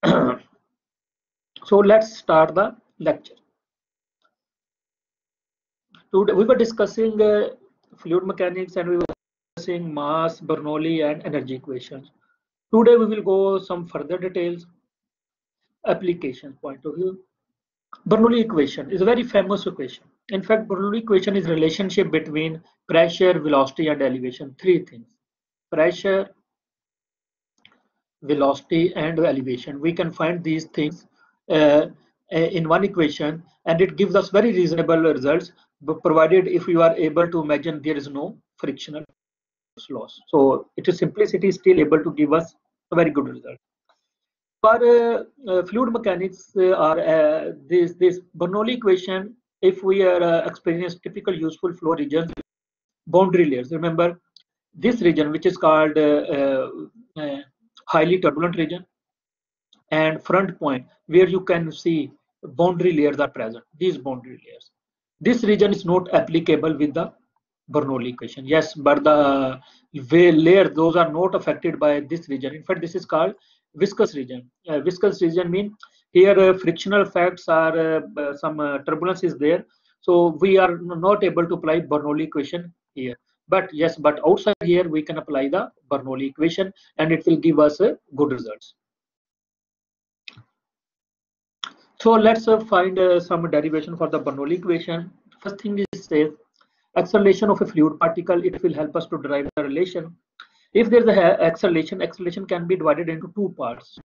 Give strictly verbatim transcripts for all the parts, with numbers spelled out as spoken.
So let's start the lecture. Today we were discussing uh, fluid mechanics, and we were discussing mass, Bernoulli, and energy equations. Today we will go some further details, application point of view. Bernoulli equation is a very famous equation. In fact, Bernoulli equation is relationship between pressure, velocity, and elevation. Three things: pressure, velocity, and elevation. We can find these things uh, in one equation, and it gives us very reasonable results, but provided if you are able to imagine there is no frictional loss. So it is simplicity is still able to give us a very good result. For uh, uh, fluid mechanics, uh, or uh, this this Bernoulli equation, if we are uh, experience typical useful flow regions, boundary layers. Remember this region, which is called uh, uh, uh, highly turbulent region, and front point, where you can see boundary layers are present. These boundary layers. This region is not applicable with the Bernoulli equation. Yes, but the layer, those are not affected by this region. In fact, this is called viscous region. Uh, viscous region means here uh, frictional effects are uh, uh, some uh, turbulence is there. So we are not able to apply Bernoulli equation here. But yes, but outside here we can apply the Bernoulli equation, and it will give us uh, good results. So let's uh, find uh, some derivation for the Bernoulli equation. First thing is says acceleration of a fluid particle. It will help us to derive the relation. If there is a acceleration, acceleration can be divided into two parts: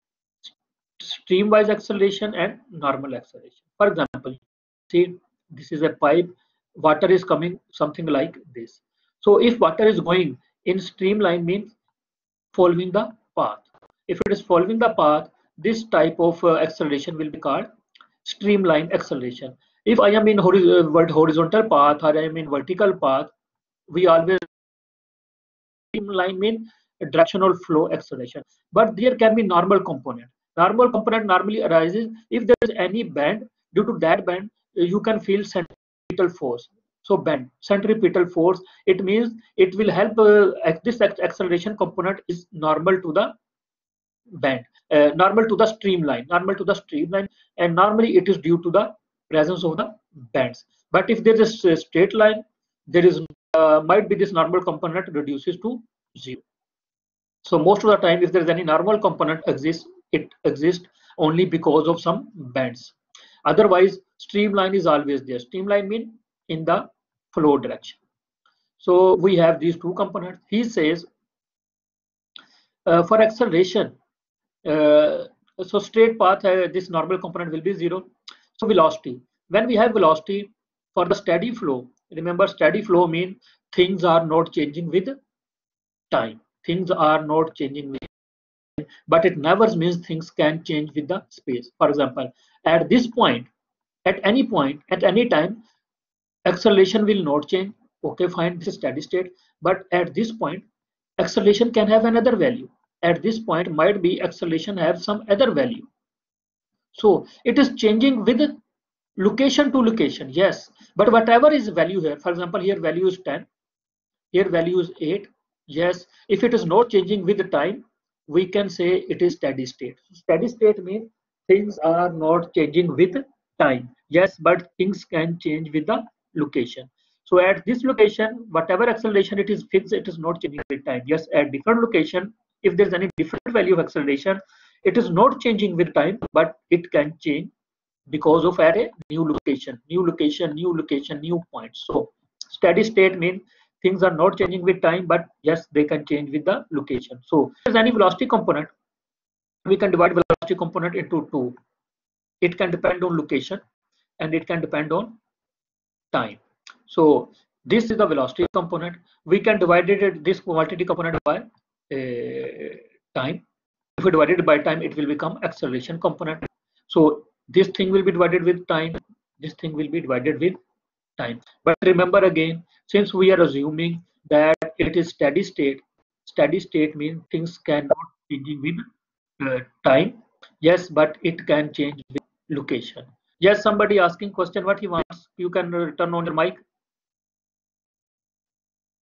streamwise acceleration and normal acceleration. For example, see, this is a pipe. Water is coming something like this. So if water is going in streamline, means following the path. If it is following the path, this type of uh, acceleration will be called streamline acceleration. If I am in horizontal path or I am in vertical path, we always streamline mean directional flow acceleration. But there can be normal component. Normal component normally arises if there is any bend. Due to that bend, you can feel centripetal force. So bend, centripetal force, it means it will help uh, this acceleration component is normal to the bend, uh, normal to the streamline, normal to the streamline, and normally it is due to the presence of the bends. But if there is a straight line, there is uh, might be this normal component reduces to zero. So most of the time, if there is any normal component exists, it exists only because of some bends. Otherwise, streamline is always there. Streamline means in the flow direction. So we have these two components. He says uh, for acceleration, uh, so straight path, uh, this normal component will be zero. So velocity, when we have velocity for the steady flow, remember steady flow means things are not changing with time. Things are not changing with time, but it never means things can change with the space. For example, at this point, at any point, at any time, acceleration will not change. Okay, fine, this is steady state. But at this point, acceleration can have another value. At this point, might be acceleration have some other value. So it is changing with location to location, yes. But whatever is value here, for example, here value is ten, here value is eight. Yes, if it is not changing with the time, we can say it is steady state. Steady state means things are not changing with time. Yes, but things can change with the location. So at this location, whatever acceleration it is fixed, it is not changing with time. Yes, at different location, if there is any different value of acceleration, it is not changing with time, but it can change because of at a new location, new location, new location, new point. So steady state means things are not changing with time, but yes, they can change with the location. So if there's any velocity component, we can divide velocity component into two. It can depend on location and it can depend on time. So this is the velocity component. We can divide it this velocity component by uh, time. If we divide it by time, it will become acceleration component. So this thing will be divided with time. This thing will be divided with time. But remember again, since we are assuming that it is steady state, steady state means things cannot change with uh, time. Yes, but it can change with location. Yes, somebody asking question what he wants. You can uh, turn on your mic.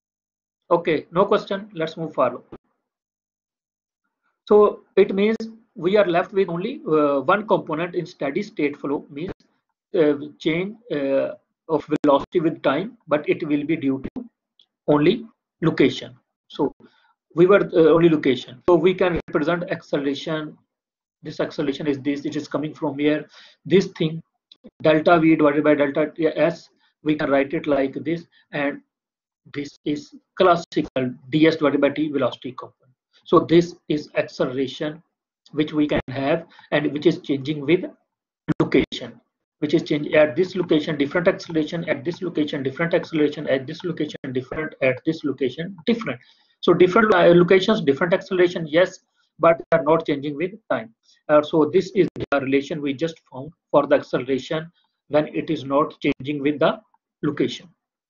Okay, no question. Let's move forward. So it means we are left with only uh, one component in steady state flow, means uh, change uh, of velocity with time, but it will be due to only location. So we were uh, only location. So we can represent acceleration. This acceleration is this. It is coming from here. This thing delta v divided by delta s. We can write it like this, and this is classical ds divided by t velocity component. So this is acceleration which we can have, and which is changing with location, which is change at this location different acceleration, at this location different acceleration, at this location different, at this location different. So different uh, locations, different acceleration, yes, but they are not changing with time. Uh, so this is the relation we just found for the acceleration when it is not changing with the location,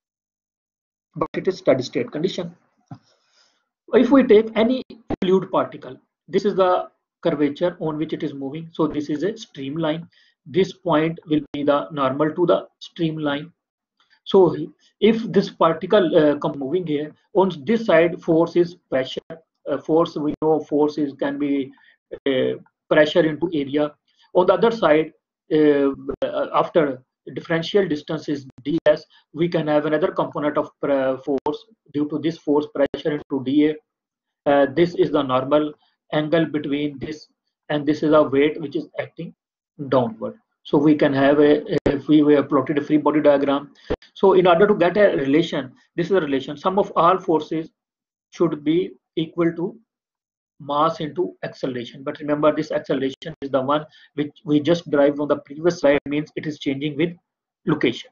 but it is steady state condition. If we take any fluid particle, this is the curvature on which it is moving. So this is a streamline. This point will be the normal to the streamline. So if this particle uh, come moving here, on this side force is pressure. Uh, force, we know force is can be uh, pressure into area. On the other side, uh, after differential distance is ds, we can have another component of force due to this force pressure into dA. Uh, this is the normal angle between this, and this is a weight which is acting downward. So we can have a, if we were plotted a free body diagram. So in order to get a relation, this is a relation. Sum of all forces should be equal to mass into acceleration. But remember, this acceleration is the one which we just derived from the previous slide, means it is changing with location.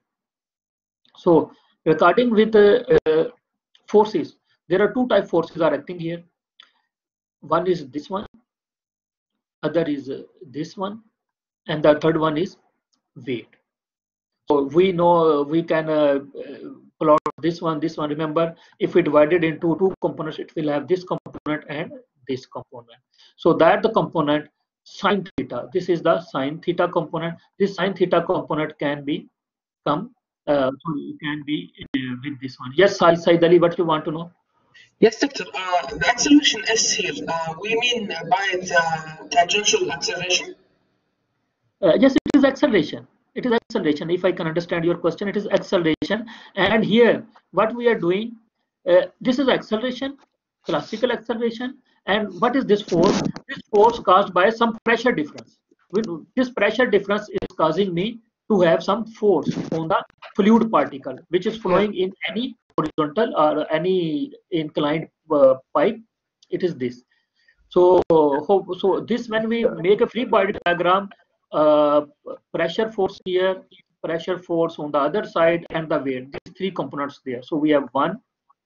So according with the uh, forces, there are two type forces are acting here. One is this one, other is uh, this one, and the third one is weight. So we know we can uh, plot this one, this one. Remember, if we divide it into two components, it will have this component and this component. So that the component sine theta, this is the sine theta component. This sine theta component can be come uh, can be uh, with this one. Yes, Said Ali, what you want to know? Yes, doctor. Uh, the acceleration S here, uh, we mean by the tangential acceleration? Uh, yes, it is acceleration. It is acceleration. If I can understand your question, it is acceleration. And here, what we are doing, uh, this is acceleration, classical acceleration. And what is this force? This force caused by some pressure difference. This pressure difference is causing me to have some force on the fluid particle, which is flowing in any horizontal or any inclined uh, pipe. It is this. So, so this when we make a free body diagram, uh, pressure force here, pressure force on the other side, and the weight. These three components there. So we have one,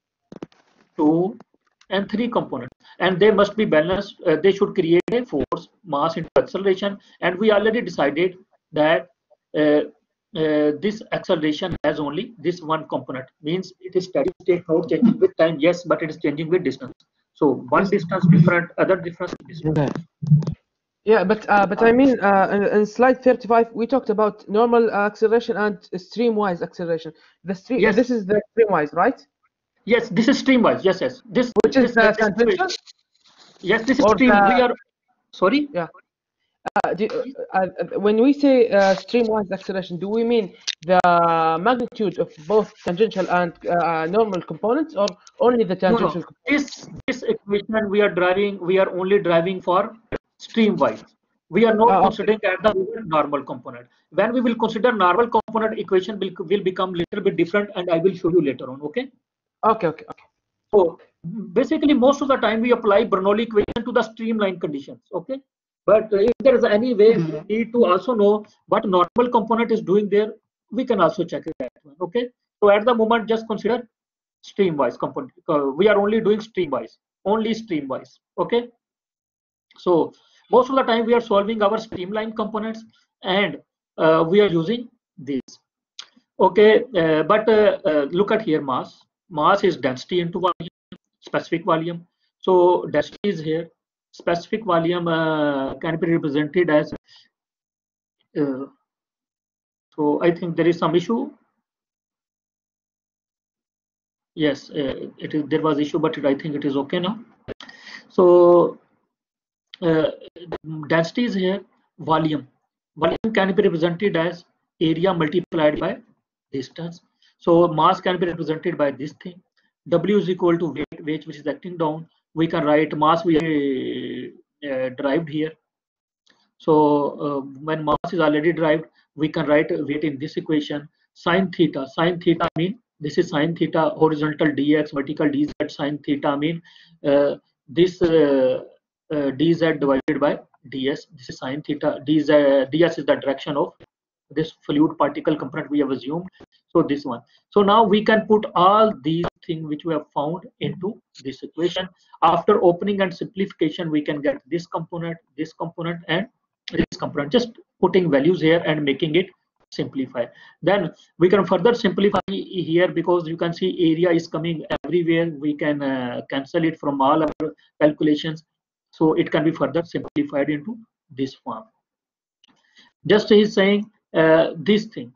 two, and three components, and they must be balanced. Uh, they should create a force, mass into acceleration, and we already decided that uh, uh, this acceleration has only this one component. Means it is steady state, not changing with time. Yes, but it is changing with distance. So one distance different, other difference different. Okay. Yeah, but uh, but I mean, uh, in, in slide thirty-five, we talked about normal acceleration and streamwise acceleration. The stream, Yes. This is the streamwise, right? Yes, this is streamwise. Yes, yes. This which is this, the this, tangential. Yes, this is Or stream. the- We are sorry. Yeah. Uh, do, uh, uh, when we say uh, streamwise acceleration, do we mean the magnitude of both tangential and uh, normal components, or only the No, no. tangential? This this equation we are driving. We are only driving for streamwise. We are not Ah, okay. considering at the normal component. When we will consider normal component, equation will will become little bit different, and I will show you later on. Okay. Okay. Okay. Okay. So basically, most of the time we apply Bernoulli equation to the streamline conditions. Okay. But if there is any way we need to also know what normal component is doing there, we can also check that one. Okay. So at the moment, just consider streamwise component. Uh, we are only doing streamwise, only streamwise. Okay. So most of the time we are solving our streamline components, and uh, we are using these. Okay. Uh, but uh, uh, look at here, mass. Mass is density into volume, specific volume. So density is here. Specific volume uh, can be represented as. Uh, so I think there is some issue. Yes, uh, it is. There was issue, but it, I think it is okay now. So uh, density is here, volume. Volume can be represented as area multiplied by distance. So mass can be represented by this thing. W is equal to weight, weight which is acting down. We can write mass we uh, derived here. So uh, when mass is already derived, we can write weight in this equation. Sine theta, sine theta mean this is sine theta, horizontal dx, vertical dz. Sine theta mean uh, this uh, uh, dz divided by ds. This is sine theta. Dz, ds is the direction of this fluid particle component we have assumed. So this one. So now we can put all these things which we have found into this equation. After opening and simplification, we can get this component, this component, and this component. Just putting values here and making it simplify. Then we can further simplify here, because you can see area is coming everywhere. We can uh, cancel it from all our calculations. So it can be further simplified into this form. Just he's saying uh, this thing.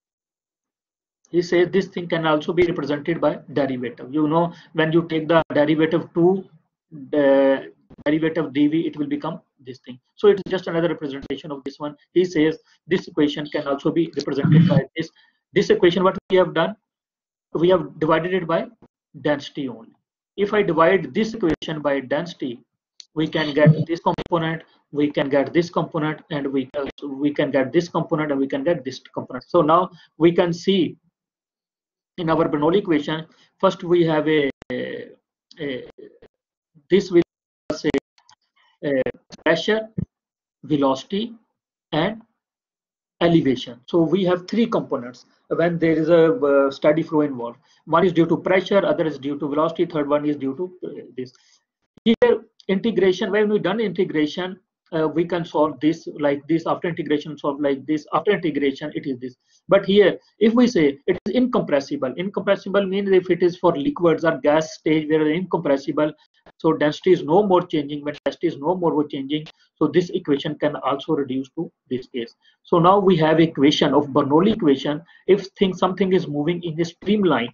He says this thing can also be represented by derivative. You know, when you take the derivative to the derivative dv, it will become this thing. So it's just another representation of this one. He says this equation can also be represented by this. This equation, what we have done, we have divided it by density only. If I divide this equation by density, we can get this component, we can get this component, and we can, we can get this component, and we can get this component. So now we can see in our Bernoulli equation, first we have a, a, a this will say a pressure, velocity, and elevation. So we have three components when there is a uh, steady flow involved. One is due to pressure, other is due to velocity, third one is due to uh, this. Here integration, when we done integration, uh, we can solve this like this. After integration, solve like this. After integration, it is this. But here, if we say it is incompressible, incompressible means if it is for liquids or gas stage where it is incompressible, so density is no more changing. When density is no more changing, so this equation can also reduce to this case. So now we have equation of Bernoulli equation. If thing something is moving in a streamline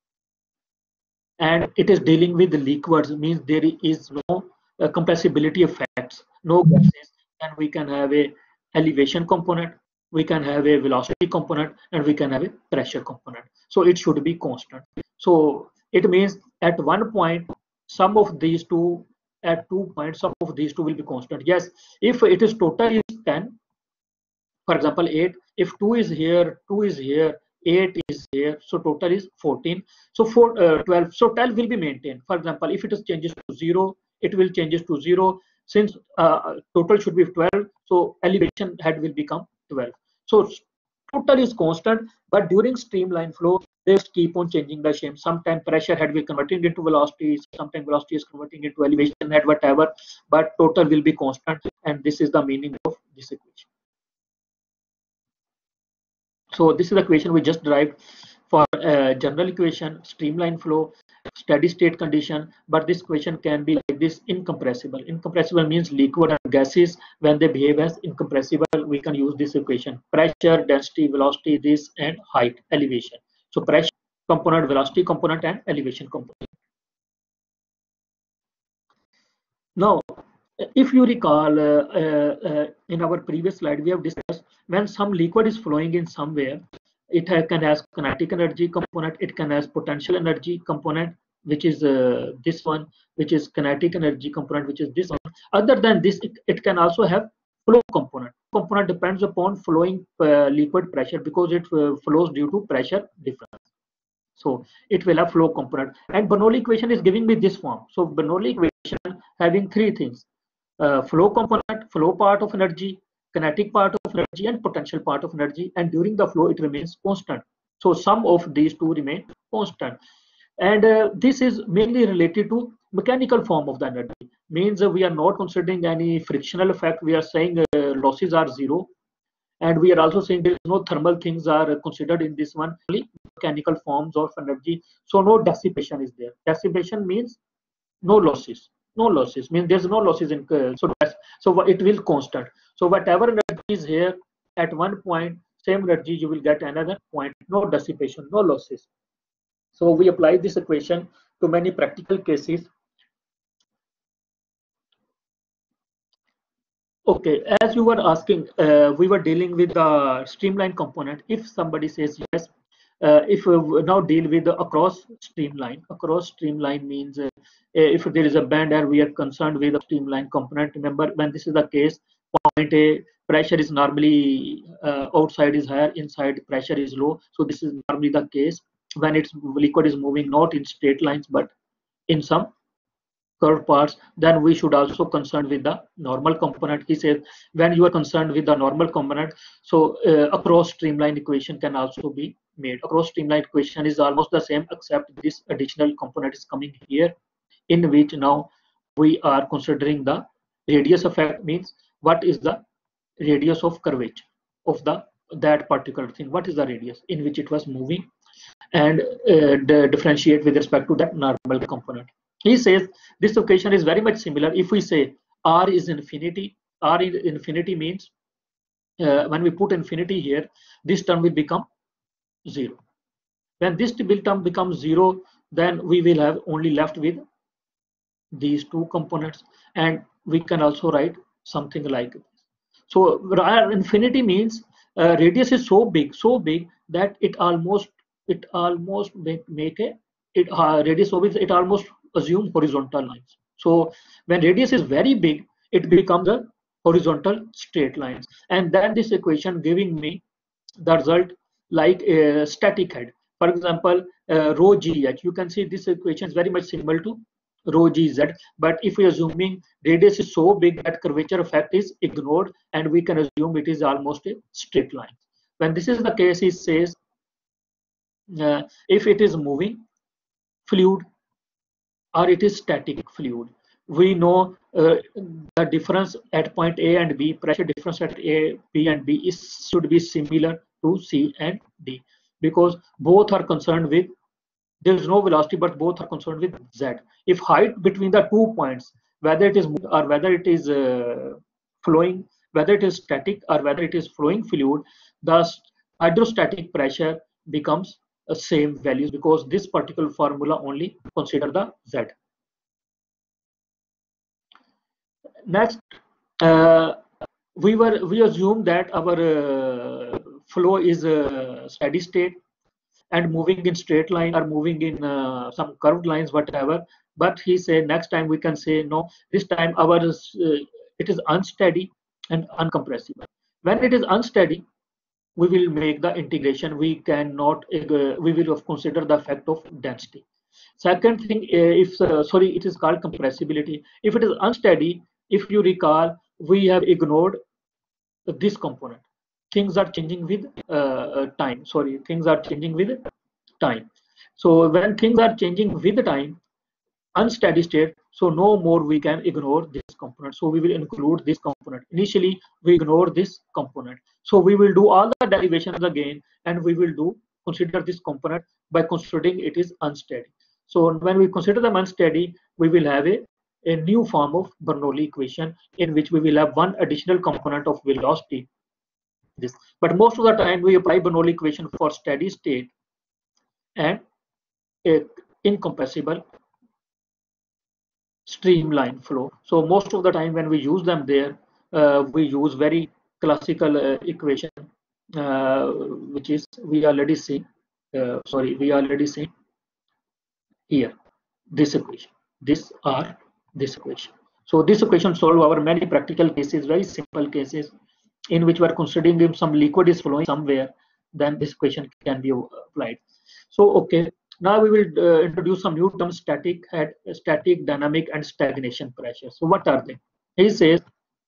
and it is dealing with the liquids, means there is no uh, compressibility effects, no gases, then we can have a elevation component, we can have a velocity component, and we can have a pressure component. So it should be constant. So it means at one point, some of these two, at two points, some of these two will be constant. Yes, if it is total is ten, for example, eight, if two is here, two is here, eight is here, so total is fourteen. So for uh, twelve, so twelve will be maintained. For example, if it is changes to zero, it will changes to zero. Since uh, total should be twelve, so elevation head will become twelve. So total is constant, but during streamline flow, they keep on changing the shape. Sometimes pressure head will converting into velocity, sometimes velocity is converting into elevation head, whatever, but total will be constant, and this is the meaning of this equation. So this is the equation we just derived for uh, general equation, streamline flow, steady state condition, but this equation can be like this: incompressible. Incompressible means liquid and gases, when they behave as incompressible, we can use this equation: pressure, density, velocity, this, and height, elevation. So pressure component, velocity component, and elevation component. Now, if you recall, uh, uh, uh, in our previous slide, we have discussed when some liquid is flowing in somewhere, it can have kinetic energy component, it can have potential energy component, which is uh, this one, which is kinetic energy component, which is this one. Other than this, it, it can also have flow component. Component depends upon flowing uh, liquid pressure, because it uh, flows due to pressure difference. So it will have flow component. And Bernoulli equation is giving me this form. So Bernoulli equation having three things: uh, flow component, flow part of energy, kinetic part of energy, and potential part of energy. And during the flow, it remains constant. So some of these two remain constant. And uh, this is mainly related to mechanical form of the energy. Means uh, we are not considering any frictional effect. We are saying uh, losses are zero. And we are also saying there is no thermal things are considered in this one, only mechanical forms of energy. So no dissipation is there. Dissipation means no losses. No losses means there's no losses in uh, so that's, so it will constant. So whatever energy is here at one point, same energy you will get another point. No dissipation, no losses. So we apply this equation to many practical cases. Okay, as you were asking, uh, we were dealing with the streamline component. If somebody says yes, uh, if we now deal with the across streamline, across streamline means uh, if there is a band and we are concerned with the streamline component. Remember, when this is the case, point A pressure is normally uh, outside is higher, inside pressure is low. So this is normally the case when it's liquid is moving not in straight lines but in some curved parts. Then we should also concern with the normal component. He says when you are concerned with the normal component, so uh, across streamline equation can also be made. Across streamline equation is almost the same except this additional component is coming here, in which now we are considering the radius effect. Means what is the radius of curvature of the that particular thing, what is the radius in which it was moving, and uh, differentiate with respect to that normal component. He says this equation is very much similar. If we say R is infinity, R in infinity means uh, when we put infinity here, this term will become zero. When this term becomes zero, then we will have only left with these two components, and we can also write something like this. So R infinity means uh, radius is so big, so big that it almost it almost make, make a it uh, radius so big it almost assume horizontal lines. So when radius is very big, it becomes a horizontal straight lines, and then this equation giving me the result like a static head. For example, uh, rho gh, you can see this equation is very much similar to rho gz, but if we are assuming radius is so big that curvature effect is ignored, and we can assume it is almost a straight line. When this is the case, he says uh, if it is moving fluid or it is static fluid, we know uh, the difference at point A and B, pressure difference at A, B and B is should be similar to C and D, because both are concerned with, there is no velocity but both are concerned with Z. If height between the two points, whether it is or whether it is uh, flowing, whether it is static or whether it is flowing fluid, the hydrostatic pressure becomes the same values, because this particular formula only consider the Z. Next, uh, we were we assume that our uh, flow is a steady state and moving in straight line or moving in uh, some curved lines, whatever. But he said next time we can say no, this time our uh, it is unsteady and uncompressible. When it is unsteady, we will make the integration. We cannot uh, we will consider the effect of density. Second thing, uh, if uh, sorry, it is called compressibility. If it is unsteady, if you recall, we have ignored this component. Things are changing with uh, time. Sorry, things are changing with time. So when things are changing with time, unsteady state, so no more we can ignore this component. So we will include this component. Initially, we ignore this component. So we will do all the derivations again, and we will do consider this component by considering it is unsteady. So when we consider them unsteady, we will have a, a new form of Bernoulli equation in which we will have one additional component of velocity. This, but most of the time we apply Bernoulli equation for steady state and a incompressible streamline flow. So most of the time when we use them there, uh, we use very classical uh, equation, uh, which is we already see. Uh, sorry, we already see here this equation, this or this equation. So this equation solve our many practical cases, very simple cases in which we are considering if some liquid is flowing somewhere, then this equation can be applied. So okay, now we will uh, introduce some new terms: static, head, static, dynamic, and stagnation pressure. So what are they? He says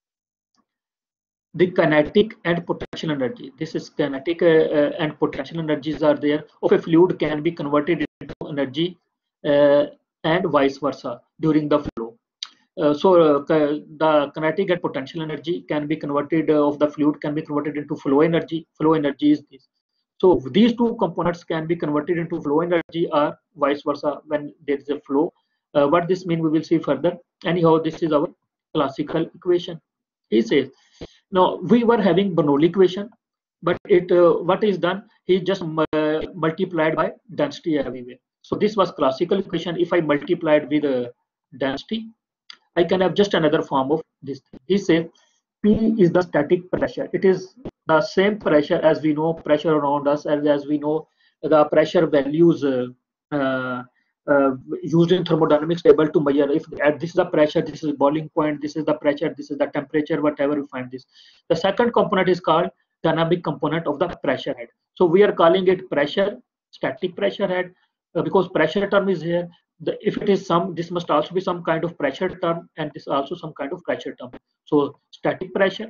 the kinetic and potential energy. This is kinetic uh, uh, and potential energies are there of a fluid can be converted into energy uh, and vice versa during the flow. Uh, so uh, the kinetic and potential energy can be converted uh, of the fluid can be converted into flow energy. Flow energy is this. So these two components can be converted into flow energy or vice versa when there is a flow. Uh, what this means we will see further. Anyhow, this is our classical equation. He says, now we were having Bernoulli equation, but it uh, what is done? He just uh, multiplied by density everywhere. So this was classical equation. If I multiplied with uh, density, I can have just another form of this thing. He says P is the static pressure. It is the same pressure as we know pressure around us, and as we know the pressure values uh, uh, uh, used in thermodynamics table to measure if at this is the pressure, this is boiling point, this is the pressure, this is the temperature, whatever you find this. The second component is called dynamic component of the pressure head. So we are calling it pressure, static pressure head, uh, because pressure term is here. The, if it is some, this must also be some kind of pressure term, and this is also some kind of pressure term. So static pressure,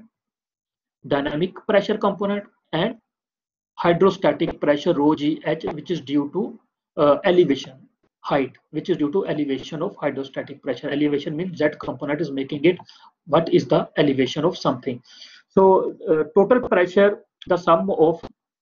dynamic pressure component, and hydrostatic pressure rho g h, which is due to uh, elevation, height, which is due to elevation of hydrostatic pressure. Elevation means z component is making it what is the elevation of something. So uh, total pressure, the sum of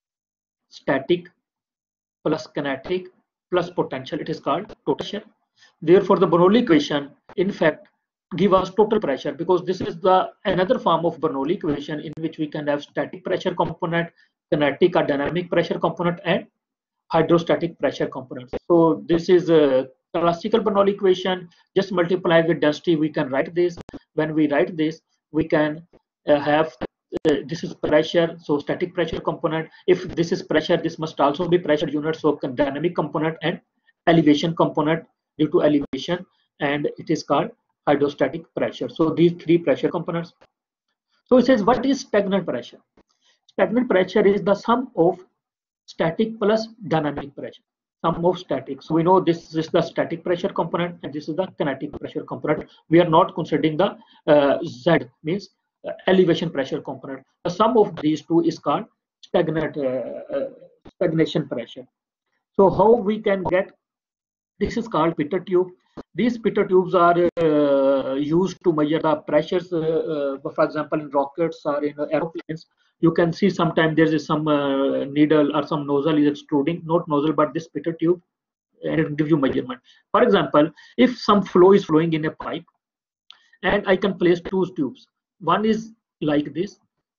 static plus kinetic plus potential, it is called total pressure. Therefore the Bernoulli equation in fact give us total pressure, because this is the another form of Bernoulli equation in which we can have static pressure component, kinetic or dynamic pressure component, and hydrostatic pressure component. So this is a classical Bernoulli equation. Just multiply with density, we can write this. When we write this, we can uh, have uh, this is pressure, so static pressure component. If this is pressure, this must also be pressure unit, so dynamic component and elevation component due to elevation, and it is called hydrostatic pressure. So these three pressure components. So it says, what is stagnant pressure? Stagnant pressure is the sum of static plus dynamic pressure, sum of static. So we know this is the static pressure component and this is the kinetic pressure component. We are not considering the uh, Z, means uh, elevation pressure component. The sum of these two is called stagnant uh, uh, stagnation pressure. So how we can get this is called pitot tube. These pitot tubes are uh, used to measure the pressures. Uh, uh, for example, in rockets or in aeroplanes, you can see sometimes there is some uh, needle or some nozzle is extruding, not nozzle, but this pitot tube, and it gives you measurement. For example, if some flow is flowing in a pipe, and I can place two tubes. One is like this,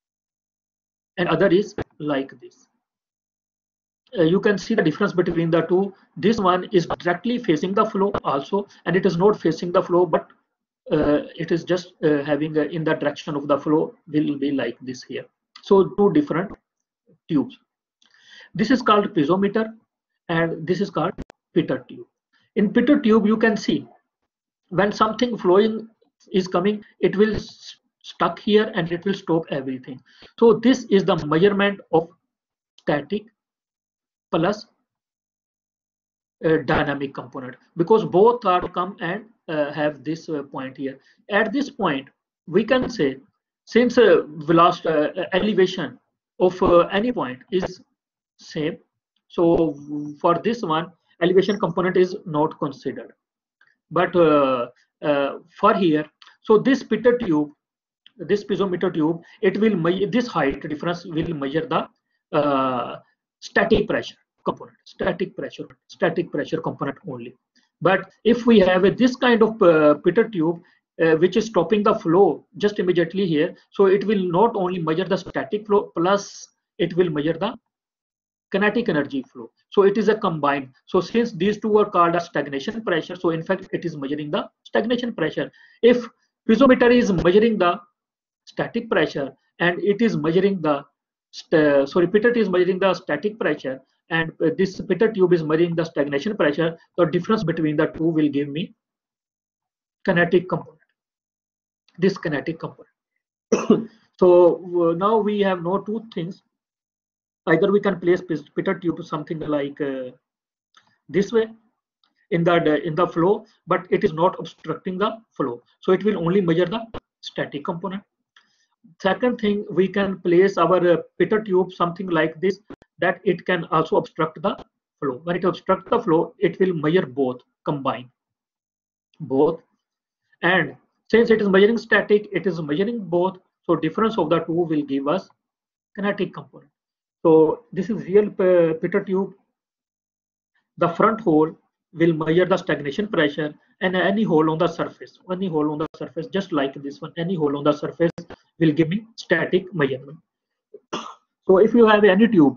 and other is like this. Uh, you can see the difference between the two. This one is directly facing the flow also, and it is not facing the flow, but uh, it is just uh, having a, in the direction of the flow will be like this here. So two different tubes. This is called piezometer, and this is called pitot tube. In pitot tube, you can see when something flowing is coming, it will stuck here and it will stop everything. So this is the measurement of static plus uh, dynamic component, because both are come and uh, have this uh, point here. At this point, we can say, since uh, velocity uh, elevation of uh, any point is same, so for this one elevation component is not considered. But uh, uh, for here, so this pitot tube, this piezometer tube, it will measure this height difference will measure the uh, static pressure component, static pressure, static pressure component only. But if we have a, this kind of uh, pitot tube uh, which is stopping the flow just immediately here, so it will not only measure the static flow, plus it will measure the kinetic energy flow. So it is a combined. So since these two are called as stagnation pressure, so in fact it is measuring the stagnation pressure. If piezometer is measuring the static pressure and it is measuring the st sorry pitot is measuring the static pressure, and uh, this pitot tube is measuring the stagnation pressure, the difference between the two will give me kinetic component, this kinetic component. So uh, now we have no two things. Either we can place pitot tube to something like uh, this way in the uh, in the flow, but it is not obstructing the flow, so it will only measure the static component. Second thing, we can place our uh, pitot tube something like this, that it can also obstruct the flow. When it obstructs the flow, it will measure both, combine both. And since it is measuring static, it is measuring both, so difference of the two will give us kinetic component. So this is real uh, pitot tube. The front hole will measure the stagnation pressure, and any hole on the surface, any hole on the surface, just like this one, any hole on the surface will give me static measurement. So if you have any tube,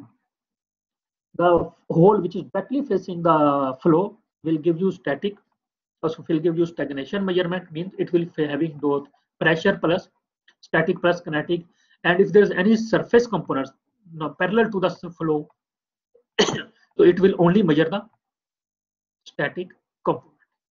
the hole which is directly facing the flow will give you static, also will give you stagnation measurement, means it will be having both pressure plus static plus kinetic, and if there's any surface components now parallel to the flow, so it will only measure the static component.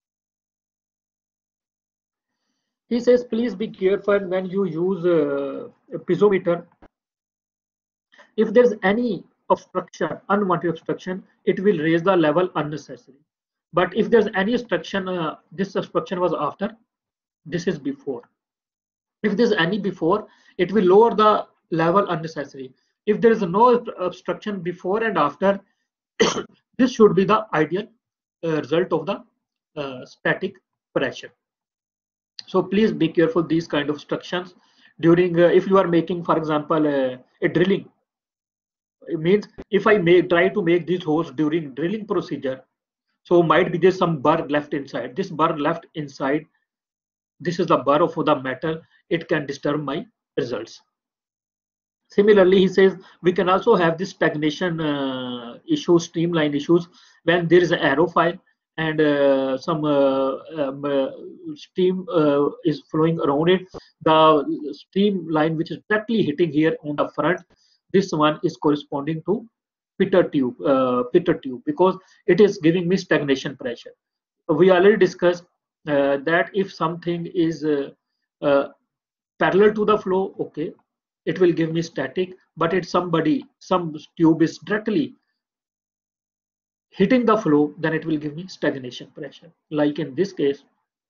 He says, please be careful when you use uh, a piezometer. If there's any obstruction, unwanted obstruction, it will raise the level unnecessary. But if there's any obstruction, uh, this obstruction was after, this is before. If there's any before, it will lower the level unnecessary. If there is no obstruction before and after, this should be the ideal uh, result of the uh, static pressure. So please be careful these kind of obstructions during uh, if you are making, for example, uh, a drilling. It means if I make try to make these holes during drilling procedure, so might be there's some burr left inside. This burr left inside, this is the burr of the metal. It can disturb my results. Similarly, he says we can also have this stagnation uh, issues, streamline issues, when there is an aerofoil and uh, some uh, um, uh, steam uh, is flowing around it. The streamline which is directly hitting here on the front, this one is corresponding to pitot tube, uh, pitot tube, because it is giving me stagnation pressure. We already discussed uh, that if something is uh, uh, parallel to the flow, okay, it will give me static, but it's somebody, some tube is directly hitting the flow, then it will give me stagnation pressure, like in this case.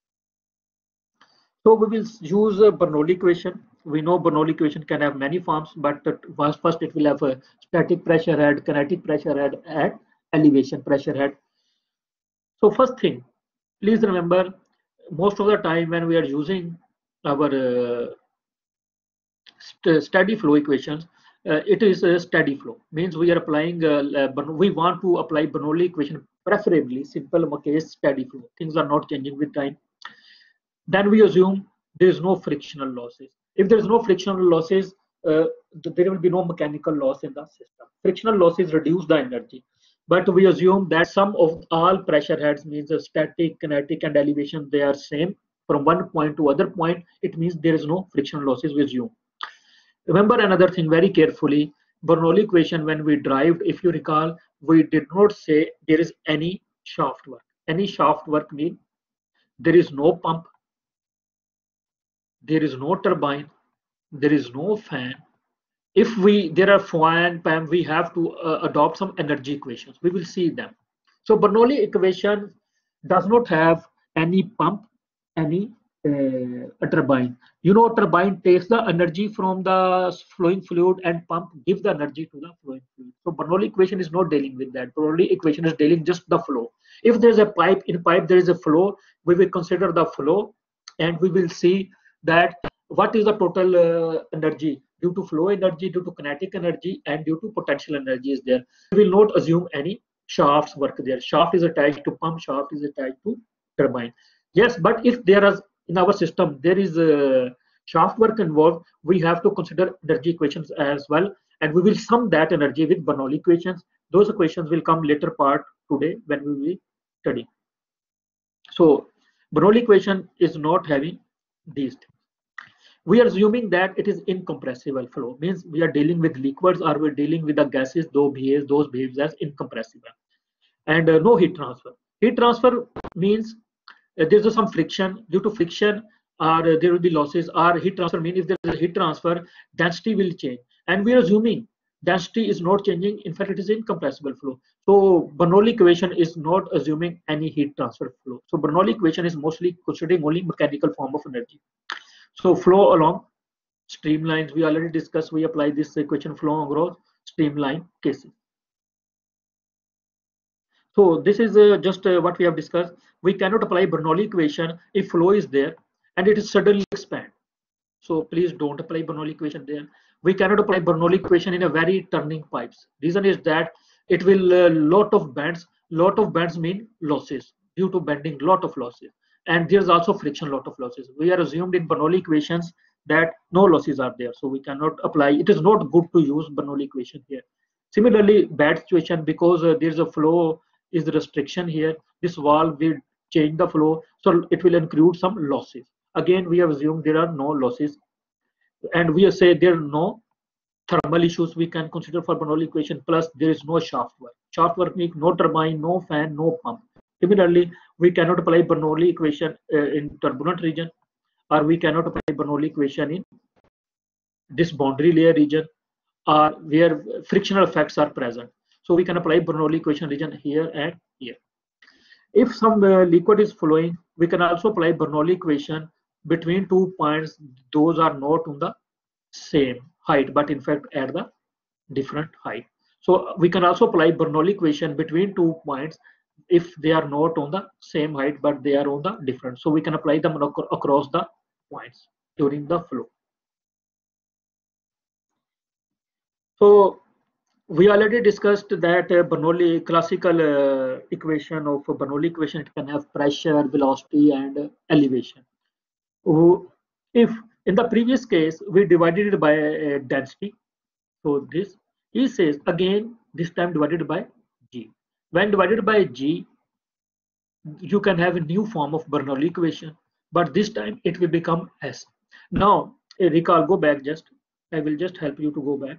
So we will use a Bernoulli equation. We know Bernoulli equation can have many forms, but first it will have a static pressure head, kinetic pressure head, and elevation pressure head. So first thing, please remember, most of the time when we are using our uh, st steady flow equations, uh, it is a steady flow. Means we are applying, uh, we want to apply Bernoulli equation, preferably simple case steady flow. Things are not changing with time. Then we assume there is no frictional losses. If there is no frictional losses, uh, there will be no mechanical loss in the system. Frictional losses reduce the energy. But we assume that sum of all pressure heads means a static, kinetic, and elevation, they are same from one point to other point. It means there is no frictional losses, we assume. Remember another thing very carefully, Bernoulli equation, when we derived, if you recall, we did not say there is any shaft work. Any shaft work means there is no pump, there is no turbine, there is no fan. If we there are fan, P A M, we have to uh, adopt some energy equations. We will see them. So Bernoulli equation does not have any pump, any uh, a turbine. You know, turbine takes the energy from the flowing fluid and pump gives the energy to the flowing fluid. So Bernoulli equation is not dealing with that. Bernoulli equation is dealing just the flow. If there is a pipe, in pipe there is a flow, we will consider the flow and we will see that what is the total uh, energy due to flow energy, due to kinetic energy, and due to potential energy is there. We will not assume any shafts work there. Shaft is attached to pump, shaft is attached to turbine. Yes, but if there is in our system there is a shaft work involved, we have to consider energy equations as well, and we will sum that energy with Bernoulli equations. Those equations will come later part today when we will study. So Bernoulli equation is not having these things. We are assuming that it is incompressible flow, means we are dealing with liquids or we're dealing with the gases, those behaves, those behaves as incompressible. And uh, no heat transfer. Heat transfer means uh, there's some friction. Due to friction, or uh, there will be losses. Or heat transfer means if there is a heat transfer, density will change. And we are assuming density is not changing. In fact, it is incompressible flow. So Bernoulli equation is not assuming any heat transfer flow. So Bernoulli equation is mostly considering only mechanical form of energy. So flow along streamlines, we already discussed, we apply this equation flow along streamline cases. So this is uh, just uh, what we have discussed. We cannot apply Bernoulli equation if flow is there and it is suddenly expand. So please don't apply Bernoulli equation there. We cannot apply Bernoulli equation in a very turning pipes. Reason is that it will a uh, lot of bends. Lot of bends mean losses due to bending. Lot of losses. And there's also friction, lot of losses. We are assumed in Bernoulli equations that no losses are there, so we cannot apply. It is not good to use Bernoulli equation here. Similarly, bad situation, because uh, there's a flow is the restriction here. This valve will change the flow, so it will include some losses. Again, we have assumed there are no losses and we say there are no thermal issues we can consider for Bernoulli equation, plus there is no shaft work. Shaft work means no turbine, no fan, no pump. Similarly, we cannot apply Bernoulli equation uh, in turbulent region, or we cannot apply Bernoulli equation in this boundary layer region, or where frictional effects are present. So we can apply Bernoulli equation region here and here. If some uh, liquid is flowing, we can also apply Bernoulli equation between two points. Those are not on the same height, but in fact at the different height. So we can also apply Bernoulli equation between two points if they are not on the same height, but they are on the different. So we can apply them across the points during the flow. So we already discussed that uh, Bernoulli classical uh, equation of Bernoulli equation, it can have pressure, velocity, and uh, elevation. If in the previous case we divided it by uh, density, so this he says again this time divided by G. When divided by G, you can have a new form of Bernoulli equation, but this time it will become S. Now recall, go back just. I will just help you to go back.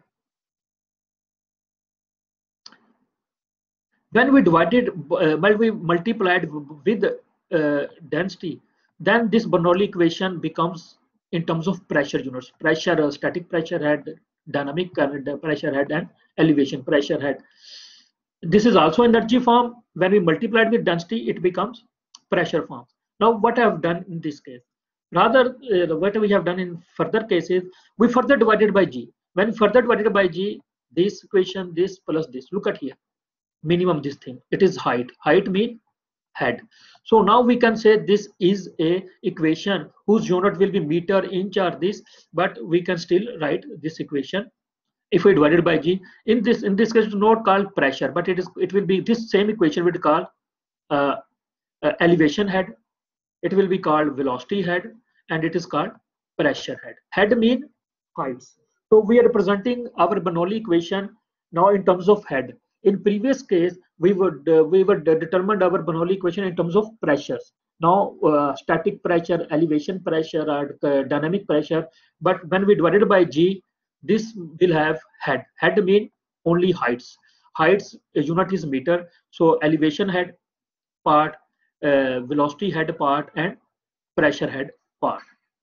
When we divided, uh, when we multiplied with uh, density, then this Bernoulli equation becomes in terms of pressure units. Pressure, uh, static pressure head, dynamic current pressure head, and elevation pressure head. This is also energy form. When we multiplied with density, it becomes pressure form. Now, what I have done in this case, rather uh, what we have done in further cases, we further divided by G. When further divided by G, this equation, this plus this. Look at here. Minimum this thing, it is height. Height mean head. So now we can say this is a equation whose unit will be meter, inch, or this, but we can still write this equation if we divided by G. In this in this case, it's not called pressure, but it is it will be this same equation will be called uh, uh, elevation head. It will be called velocity head, and it is called pressure head. Head mean heights. So we are representing our Bernoulli equation now in terms of head. In previous case, we would uh, we would uh, determine our Bernoulli equation in terms of pressures. Now, uh, static pressure, elevation pressure, or uh, dynamic pressure. But when we divided by G, this will have head. Head mean only heights. Heights uh, unit is meter. So elevation head part, uh, velocity head part, and pressure head part.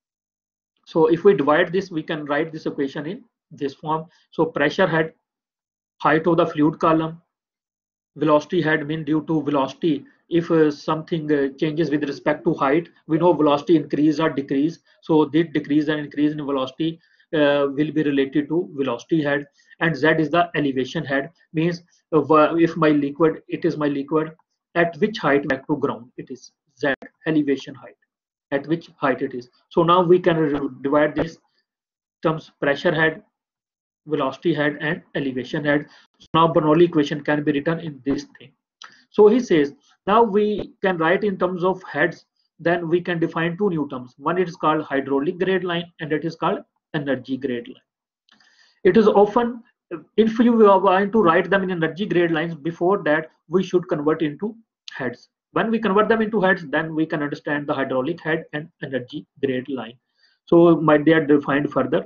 So if we divide this, we can write this equation in this form. So pressure head, height of the fluid column, velocity head mean due to velocity. If uh, something uh, changes with respect to height, we know velocity increase or decrease. So this decrease and increase in velocity uh, will be related to velocity head. And Z is the elevation head, means uh, if my liquid, it is my liquid, at which height back to ground, it is Z, elevation height, at which height it is. So now we can divide this terms pressure head, velocity head, and elevation head. So now Bernoulli equation can be written in this thing. So he says now we can write in terms of heads, then we can define two new terms. One is called hydraulic grade line, and it is called energy grade line. It is often, if you are going to write them in energy grade lines, before that we should convert into heads. When we convert them into heads, then we can understand the hydraulic head and energy grade line. So might they are defined further.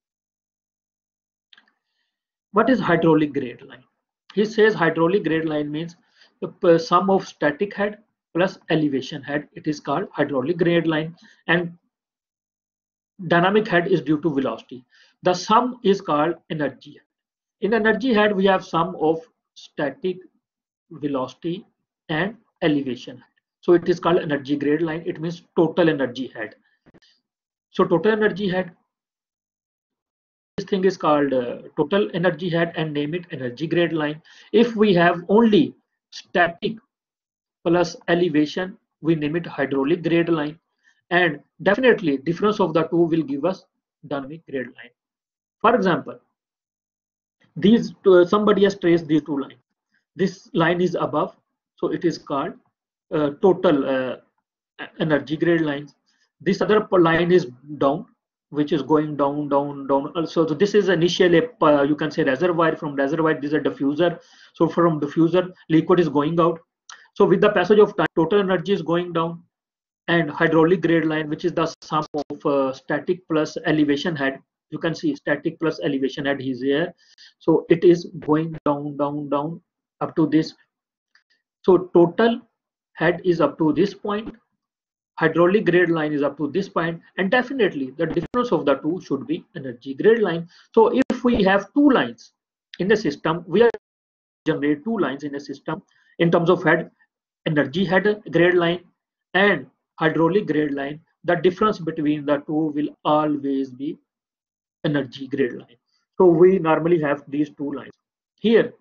What is hydraulic grade line? He says hydraulic grade line means the sum of static head plus elevation head. It is called hydraulic grade line, and dynamic head is due to velocity. The sum is called energy. In energy head, we have sum of static, velocity, and elevation head. So it is called energy grade line. It means total energy head. So total energy head, this thing is called uh, total energy head, and name it energy grade line. If we have only static plus elevation, we name it hydraulic grade line, and definitely difference of the two will give us dynamic grade line. For example, these uh, somebody has traced these two lines. This line is above, so it is called uh, total uh, energy grade lines. This other line is down, which is going down, down, down. Also, so this is initially uh, you can say reservoir. From reservoir, this is a diffuser. So from diffuser, liquid is going out. So with the passage of time, total energy is going down, and hydraulic grade line, which is the sum of uh, static plus elevation head, You can see static plus elevation head is here. So it is going down, down, down up to this. So total head is up to this point. Hydraulic grade line is up to this point, and definitely the difference of the two should be energy grade line. So if we have two lines in the system, we are generate two lines in a system in terms of head, energy head grade line and hydraulic grade line. The difference between the two will always be energy grade line. So we normally have these two lines here.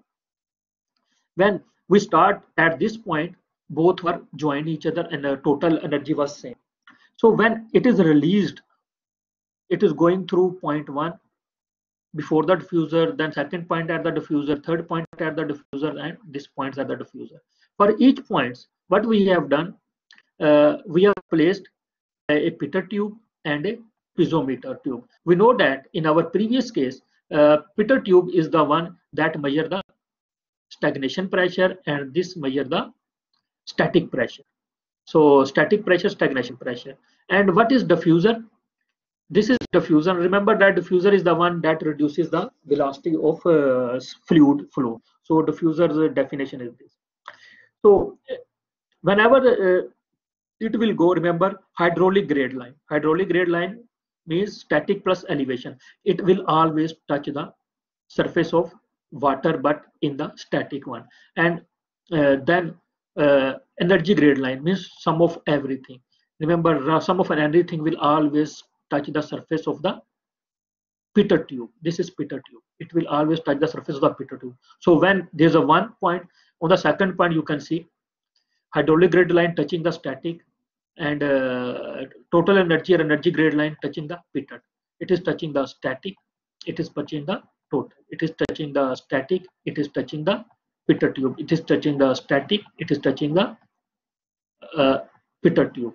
When we start at this point, both were joined each other and the total energy was same. So when it is released, it is going through point one before the diffuser, then second point at the diffuser, third point at the diffuser, and this points at the diffuser. For each points, what we have done, uh, we have placed a, a pitot tube and a piezometer tube. We know that in our previous case, uh, pitot tube is the one that measure the stagnation pressure, and this measure the static pressure. So static pressure, stagnation pressure. And what is diffuser? This is diffuser. Remember that diffuser is the one that reduces the velocity of uh, fluid flow. So diffuser's definition is this. So whenever uh, it will go, remember hydraulic grade line. Hydraulic grade line means static plus elevation. It will always touch the surface of water, but in the static one. And uh, then uh, energy grade line means sum of everything. Remember, uh, sum of everything will always touch the surface of the pitot tube. This is pitot tube. It will always touch the surface of the pitot tube. So when there's a one point, on the second point you can see hydraulic grade line touching the static, and uh, total energy or energy grade line touching the pitot. It is touching the static, it is touching the total, it is touching the static, it is touching the pitot tube, it is touching the static, it is touching the uh, pitot tube.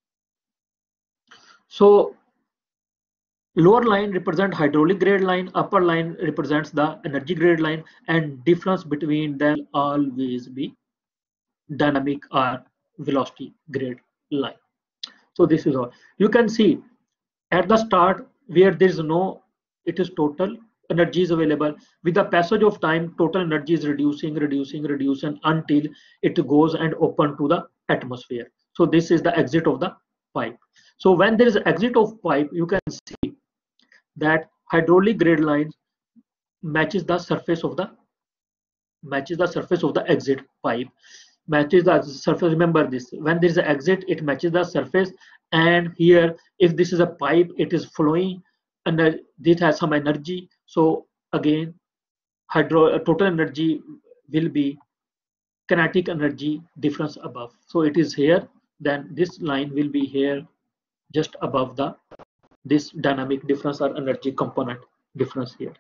So lower line represents hydraulic grade line, upper line represents the energy grade line, and difference between them always be dynamic or velocity grade line. So this is all. You can see at the start where there is no, it is total energy is available. With the passage of time, total energy is reducing, reducing, reducing until it goes and open to the atmosphere. So this is the exit of the pipe. So when there is exit of pipe, you can see that hydraulic grade line matches the surface of the matches the surface of the exit pipe, matches the surface. Remember this, when there is an exit, it matches the surface. And here, if this is a pipe, it is flowing and this has some energy. So again, hydro total energy will be kinetic energy difference above. So it is here, then this line will be here just above the this dynamic difference or energy component difference here.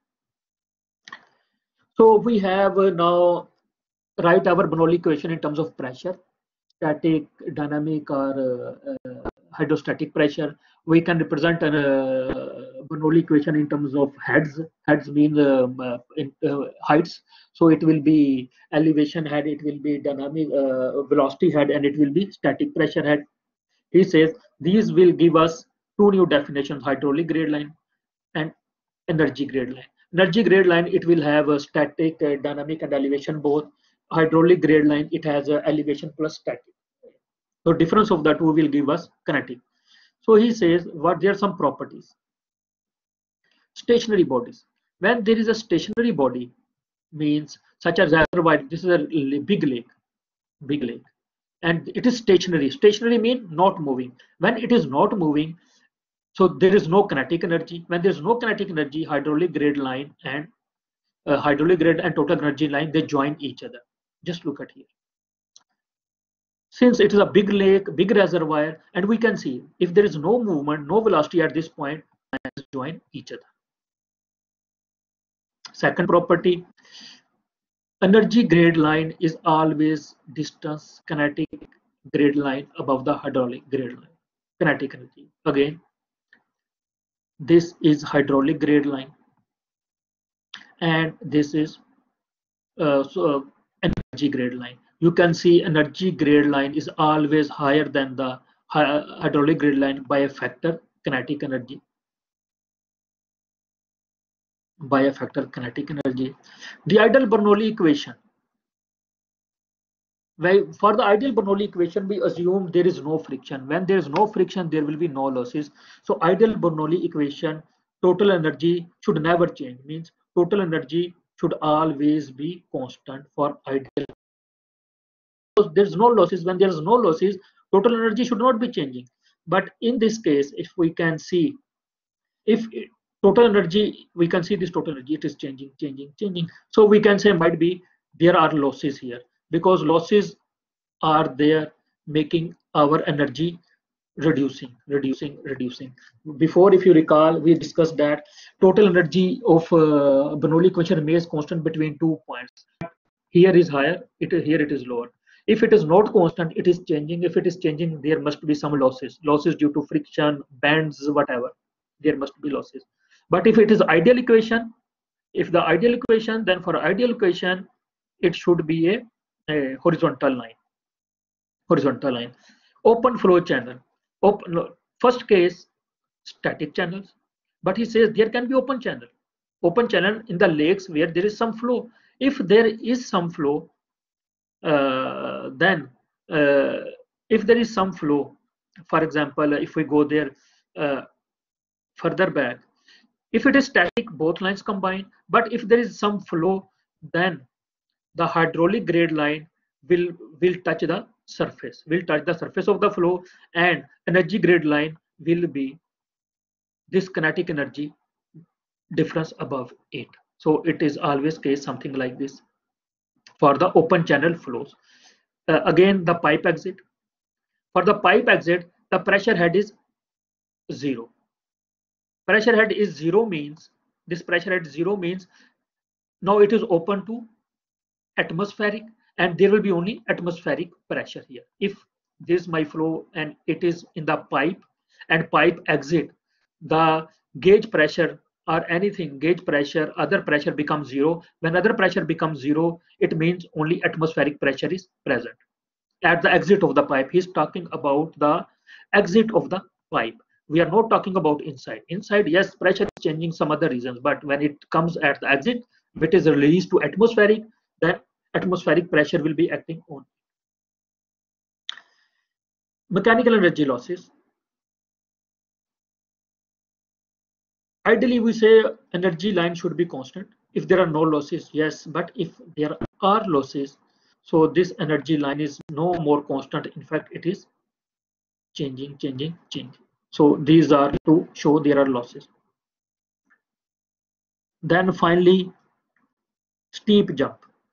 So we have uh, now write our Bernoulli equation in terms of pressure, static, dynamic, or uh, uh, hydrostatic pressure. We can represent a uh, Bernoulli equation in terms of heads. Heads mean uh, uh, in, uh, heights. So it will be elevation head, it will be dynamic uh, velocity head, and it will be static pressure head. He says these will give us two new definitions: hydraulic grade line and energy grade line. Energy grade line, it will have a static, uh, dynamic, and elevation both. Hydraulic grade line, it has a elevation plus static. So difference of the two will give us kinetic. So he says what there are some properties. Stationary bodies. When there is a stationary body, means such as reservoir, this is a big lake, big lake, and it is stationary. Stationary means not moving. When it is not moving, so there is no kinetic energy. When there is no kinetic energy, hydraulic grade line and uh, hydraulic grade and total energy line, they join each other. Just look at here. Since it is a big lake, big reservoir, and we can see if there is no movement, no velocity at this point, lines join each other. Second property, energy grade line is always distance kinetic grade line above the hydraulic grade line. Kinetic energy. Again, this is hydraulic grade line, and this is uh, so energy grade line. You can see energy grade line is always higher than the hydraulic grade line by a factor kinetic energy. by a factor kinetic energy. The ideal Bernoulli equation. Well, for the ideal Bernoulli equation, we assume there is no friction. When there is no friction, there will be no losses. So ideal Bernoulli equation, total energy should never change. Means total energy should always be constant for ideal. So there's no losses. When there's no losses, total energy should not be changing. But in this case, if we can see, if it, total energy, we can see this total energy, it is changing, changing, changing. So we can say might be there are losses here, because losses are there making our energy reducing, reducing, reducing. Before, if you recall, we discussed that total energy of uh, Bernoulli equation remains constant between two points. Here is higher, it is here it is lower. If it is not constant, it is changing. If it is changing, there must be some losses, losses due to friction, bends, whatever. There must be losses. But if it is ideal equation, if the ideal equation, then for ideal equation, it should be a, a horizontal line. Horizontal line. Open flow channel. Open, no, first case, static channels. But he says there can be open channel. Open channel in the lakes where there is some flow. If there is some flow, uh, then uh, if there is some flow, for example, if we go there uh, further back, if it is static, both lines combine. But if there is some flow, then the hydraulic grade line will will touch the surface, will touch the surface of the flow, and energy grade line will be this kinetic energy difference above eight. So it is always case something like this for the open channel flows. Uh, again, the pipe exit. For the pipe exit, the pressure head is zero. Pressure head is zero means, this pressure head zero means now it is open to atmospheric, and there will be only atmospheric pressure here. If this is my flow and it is in the pipe and pipe exit, the gauge pressure or anything, gauge pressure, other pressure becomes zero. When other pressure becomes zero, it means only atmospheric pressure is present. At the exit of the pipe, he's talking about the exit of the pipe. We are not talking about inside. Inside, yes, pressure is changing some other reasons, but when it comes at the exit, if it is released to atmospheric, then atmospheric pressure will be acting on. Mechanical energy losses. Ideally, we say energy line should be constant if there are no losses, yes, but if there are losses, so this energy line is no more constant. In fact, it is changing, changing, changing. So these are to show there are losses. Then finally, steep jump.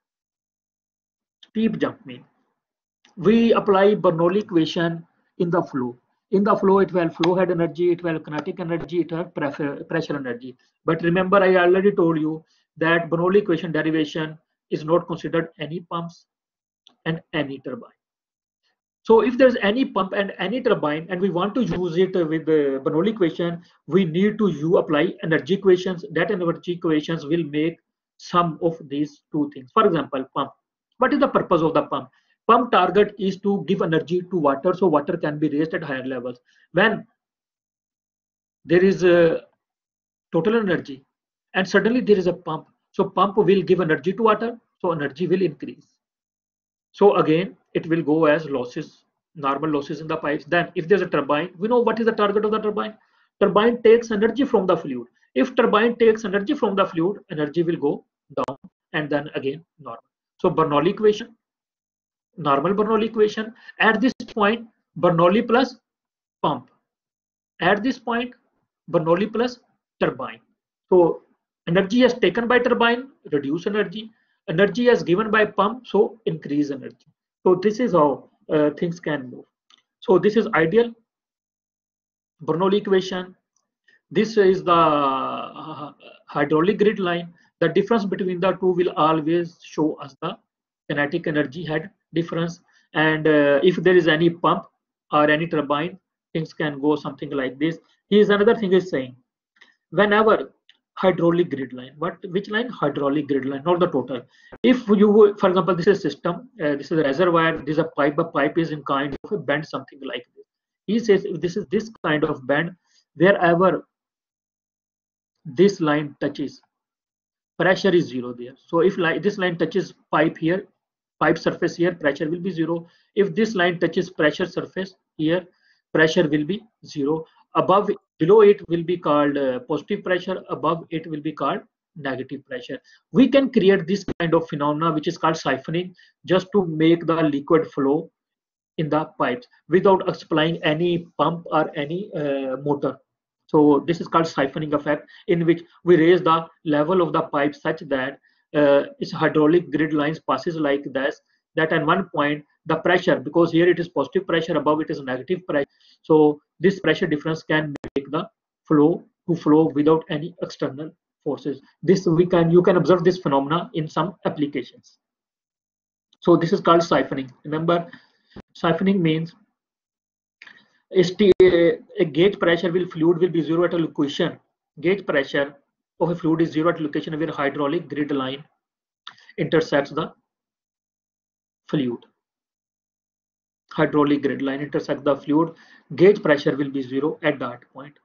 Steep jump means we apply Bernoulli equation in the flow. In the flow, it will flow head energy, it will kinetic energy, it will pressure energy. But remember, I already told you that Bernoulli equation derivation is not considered any pumps and any turbine. So if there's any pump and any turbine and we want to use it with the Bernoulli equation, we need to you apply energy equations. That energy equations will make some of these two things. For example, pump. What is the purpose of the pump? Pump target is to give energy to water, so water can be raised at higher levels. When there is a total energy and suddenly there is a pump, so pump will give energy to water, so energy will increase. So again, it will go as losses, normal losses in the pipes. Then if there's a turbine, we know what is the target of the turbine. Turbine takes energy from the fluid. If turbine takes energy from the fluid, energy will go down and then again normal. So Bernoulli equation, normal Bernoulli equation. At this point, Bernoulli plus pump. At this point, Bernoulli plus turbine. So energy is taken by turbine, reduce energy. Energy is given by pump, so increase energy. So this is how uh, things can move. So this is ideal Bernoulli equation. This is the uh, hydraulic grid line. The difference between the two will always show us the kinetic energy head difference. And uh, if there is any pump or any turbine, things can go something like this. Here's another thing is saying, whenever hydraulic grid line, what which line? Hydraulic grid line, not the total. If you, for example, this is system, uh, this is a reservoir, this is a pipe, a pipe is in kind of a bend, something like this. He says if this is this kind of bend, wherever this line touches, pressure is zero there. So if like this line touches pipe here, pipe surface here, pressure will be zero. If this line touches pressure surface here, pressure will be zero. Above, below it will be called uh, positive pressure, above it will be called negative pressure. We can create this kind of phenomena which is called siphoning, just to make the liquid flow in the pipes without supplying any pump or any uh, motor. So this is called siphoning effect, in which we raise the level of the pipe such that uh, its hydraulic grid lines passes like this, that at one point the pressure, because here it is positive pressure, above it is negative pressure, so this pressure difference can make the flow to flow without any external forces. This we can, you can observe this phenomena in some applications. So this is called siphoning. Remember, siphoning means a gauge pressure will fluid will be zero at a location. Gauge pressure of a fluid is zero at a location where hydraulic grid line intersects the fluid. Hydraulic grid line intersects the fluid. Gauge pressure will be zero at that point.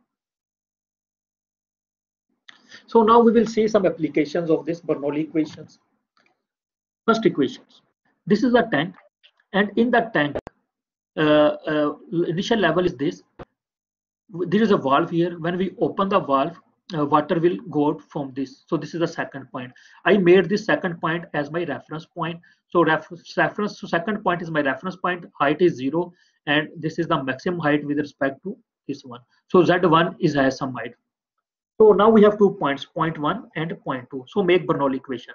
So now we will see some applications of this Bernoulli equations. First equations. This is a tank, and in that tank, uh, uh, initial level is this. There is a valve here. When we open the valve, uh, water will go out from this. So this is the second point. I made this second point as my reference point. So ref reference so second point is my reference point. Height is zero, and this is the maximum height with respect to this one. So Z one is has some height. So now we have two points, point one and point two. So make Bernoulli equation.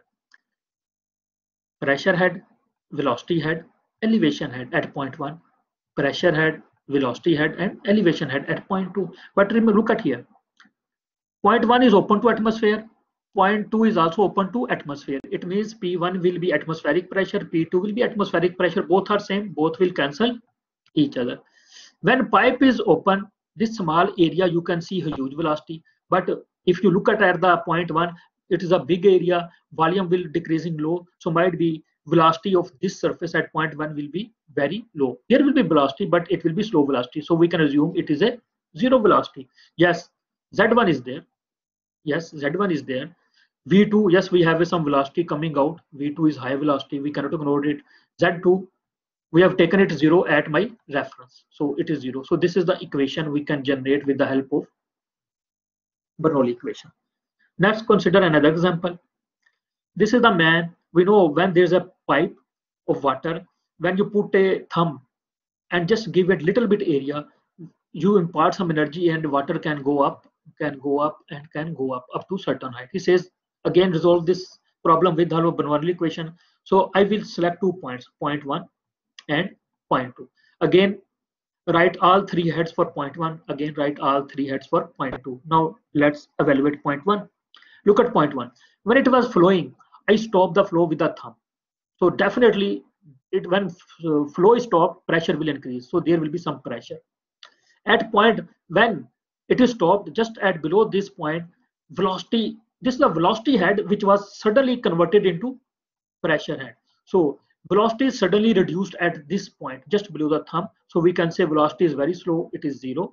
Pressure head, velocity head, elevation head at point one. Pressure head, velocity head, and elevation head at point two. But remember, look at here. Point one is open to atmosphere. Point two is also open to atmosphere. It means P one will be atmospheric pressure, P two will be atmospheric pressure. Both are same. Both will cancel each other. When pipe is open, this small area you can see a huge velocity. But if you look at at the point one, it is a big area. Volume will decreasing low. So might be velocity of this surface at point one will be very low. Here will be velocity, but it will be slow velocity. So we can assume it is a zero velocity. Yes, Z one is there. Yes, Z one is there. V two, yes, we have some velocity coming out. V two is high velocity. We cannot ignore it. Z two, we have taken it zero at my reference. So it is zero. So this is the equation we can generate with the help of Bernoulli equation. Let's consider another example. This is the man. We know when there's a pipe of water, when you put a thumb and just give it little bit area, you impart some energy and water can go up, can go up and can go up up to certain height. He says, again, resolve this problem with the help of Bernoulli equation. So I will select two points, point one and point two. Again, write all three heads for point one. Again, write all three heads for point two. Now let's evaluate point one. Look at point one. When it was flowing, I stopped the flow with the thumb. So definitely, it when flow is stopped, pressure will increase. So there will be some pressure. At point when it is stopped, just at below this point, velocity. This is the velocity head which was suddenly converted into pressure head. So velocity is suddenly reduced at this point, just below the thumb. So we can say velocity is very slow. It is zero.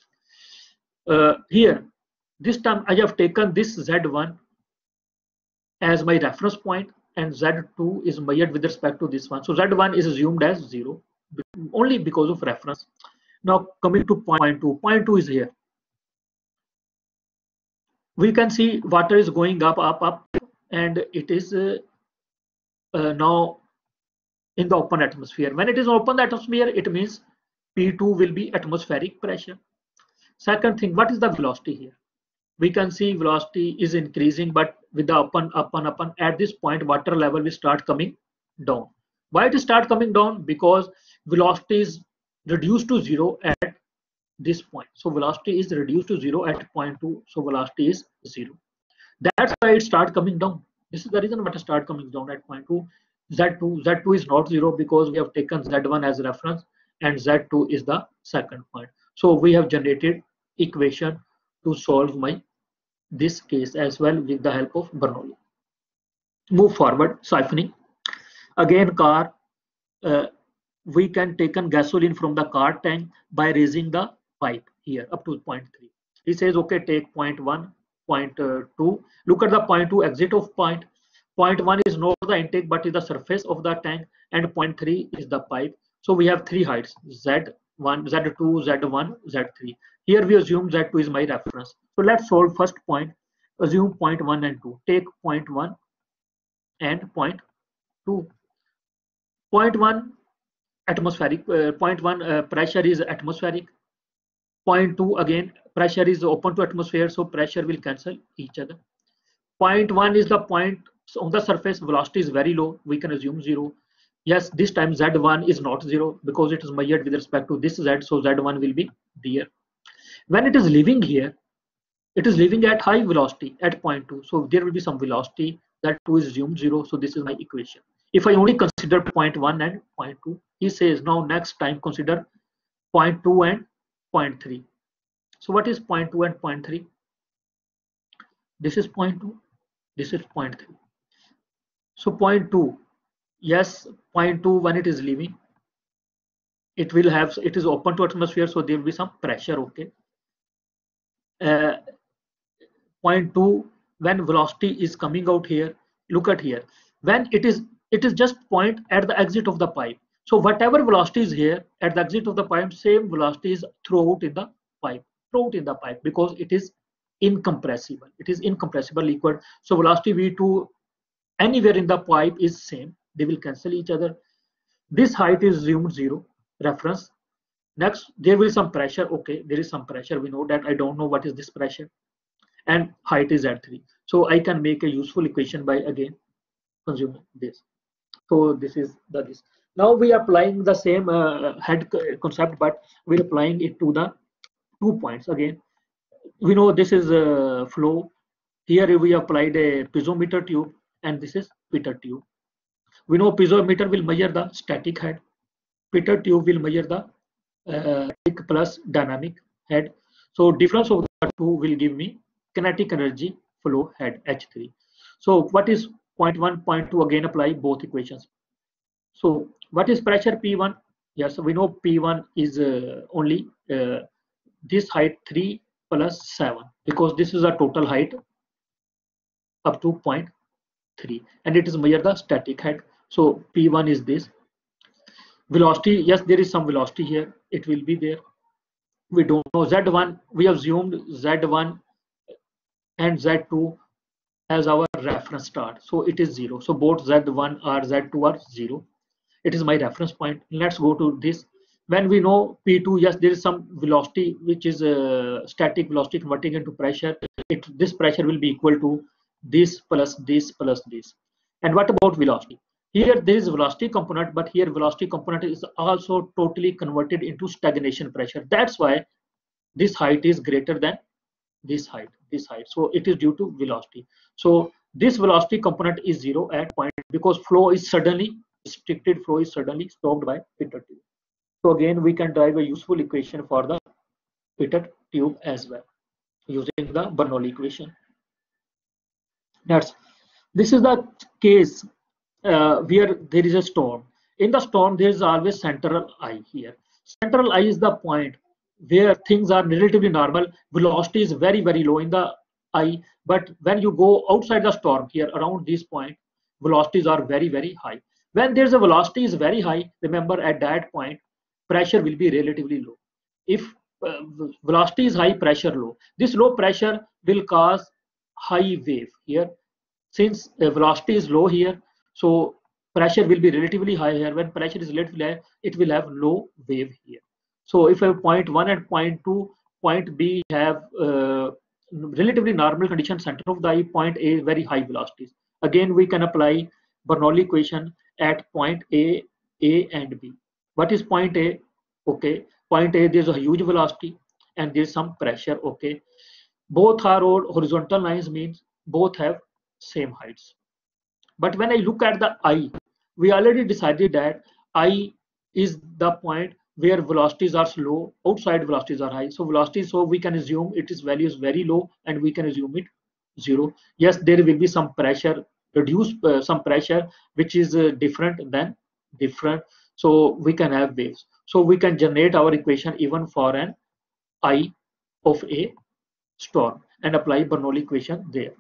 Uh, here, this time I have taken this Z one as my reference point, and Z two is measured with respect to this one. So Z one is assumed as zero only because of reference. Now coming to point two. Point two is here. We can see water is going up, up, up, and it is uh, uh, now in the open atmosphere. When it is open atmosphere, it means P two will be atmospheric pressure. Second thing, what is the velocity here? We can see velocity is increasing, but with the up and up and up and at this point, water level will start coming down. Why it start coming down? Because velocity is reduced to zero at this point. So velocity is reduced to zero at point two. So velocity is zero. That's why it start coming down. This is the reason why it start coming down at point two. Z two, Z two is not zero because we have taken Z one as a reference and Z two is the second point. So we have generated equation to solve my this case as well with the help of Bernoulli. Move forward, siphoning. Again, car, uh, we can take gasoline from the car tank by raising the pipe here up to point three. He says, okay, take point one, point uh, two. Look at the point two exit of point. Point one is not the intake but is the surface of the tank, and point three is the pipe. So we have three heights: Z one, Z two, Z one, Z three. Here we assume Z two is my reference. So let's solve first point. Assume point one and two. Take point one and point two. Point one atmospheric. Uh, point one uh, pressure is atmospheric. Point two again pressure is open to atmosphere, so pressure will cancel each other. Point one is the point on the surface, velocity is very low, we can assume zero. Yes, this time Z one is not zero because it is measured with respect to this Z, so Z one will be there. When it is leaving here, it is leaving at high velocity at point two, so there will be some velocity, that two is assumed zero, so this is my equation. If I only consider point one and point two, he says now next time consider point two and point three. So what is point two and point three? This is point two, this is point three. So point two, yes, point two when it is leaving, it will have, it is open to atmosphere, so there will be some pressure, okay. Uh, point two, when velocity is coming out here, look at here, when it is, it is just point at the exit of the pipe. So whatever velocity is here at the exit of the pipe, same velocity is throughout in the pipe, throughout in the pipe, because it is incompressible. It is incompressible liquid. So velocity V two anywhere in the pipe is same. They will cancel each other. This height is assumed zero, reference. Next, there will be some pressure. Okay, there is some pressure. We know that. I don't know what is this pressure. And height is at three. So I can make a useful equation by again consuming this. So this is the this. Now we are applying the same uh, head concept, but we're applying it to the two points again. We know this is a flow. Here we applied a piezometer tube, and this is pitot tube. We know piezometer will measure the static head. Pitot tube will measure the uh, static plus dynamic head. So difference of the two will give me kinetic energy flow head H three. So what is point one, point two? Again apply both equations. So what is pressure P one? Yes, we know P one is uh, only uh, this height three plus seven, because this is a total height up to point three, and it is measure the static head. So P one is this. Velocity, yes, there is some velocity here. It will be there. We don't know Z one. We assumed Z one and Z two as our reference start. So it is zero. So both Z one or Z two are zero. It is my reference point. Let's go to this. When we know P two, yes, there is some velocity which is a static velocity converting into pressure. It, this pressure will be equal to this plus this plus this. And what about velocity? Here there is velocity component, but here velocity component is also totally converted into stagnation pressure. That's why this height is greater than this height, this height. So it is due to velocity. So this velocity component is zero at point, because flow is suddenly restricted, flow is suddenly stopped by pitot tube. So again, we can derive a useful equation for the pitot tube as well using the Bernoulli equation. That's, this is the case uh, where there is a storm. In the storm, there is always central eye here. Central eye is the point where things are relatively normal. Velocity is very, very low in the eye. But when you go outside the storm here around this point, velocities are very, very high. When there's a velocity is very high, remember at that point, pressure will be relatively low. If uh, velocity is high, pressure low. This low pressure will cause high wave here. Since uh, velocity is low here, so pressure will be relatively high here. When pressure is relatively high, it will have low wave here. So if I have point one and point two, point B have uh, relatively normal condition, center of the eye, point A very high velocities. Again, we can apply Bernoulli equation at point A, A and B. What is point A? Okay, point A, there's a huge velocity and there's some pressure. Okay, both are horizontal lines, means both have same heights. But when I look at the eye, we already decided that eye is the point where velocities are slow, outside velocities are high. So velocity, so we can assume its value is very low and we can assume it zero. Yes, there will be some pressure, reduce uh, some pressure which is uh, different than different. So we can have waves. So we can generate our equation even for an eye of a storm. and apply Bernoulli equation there.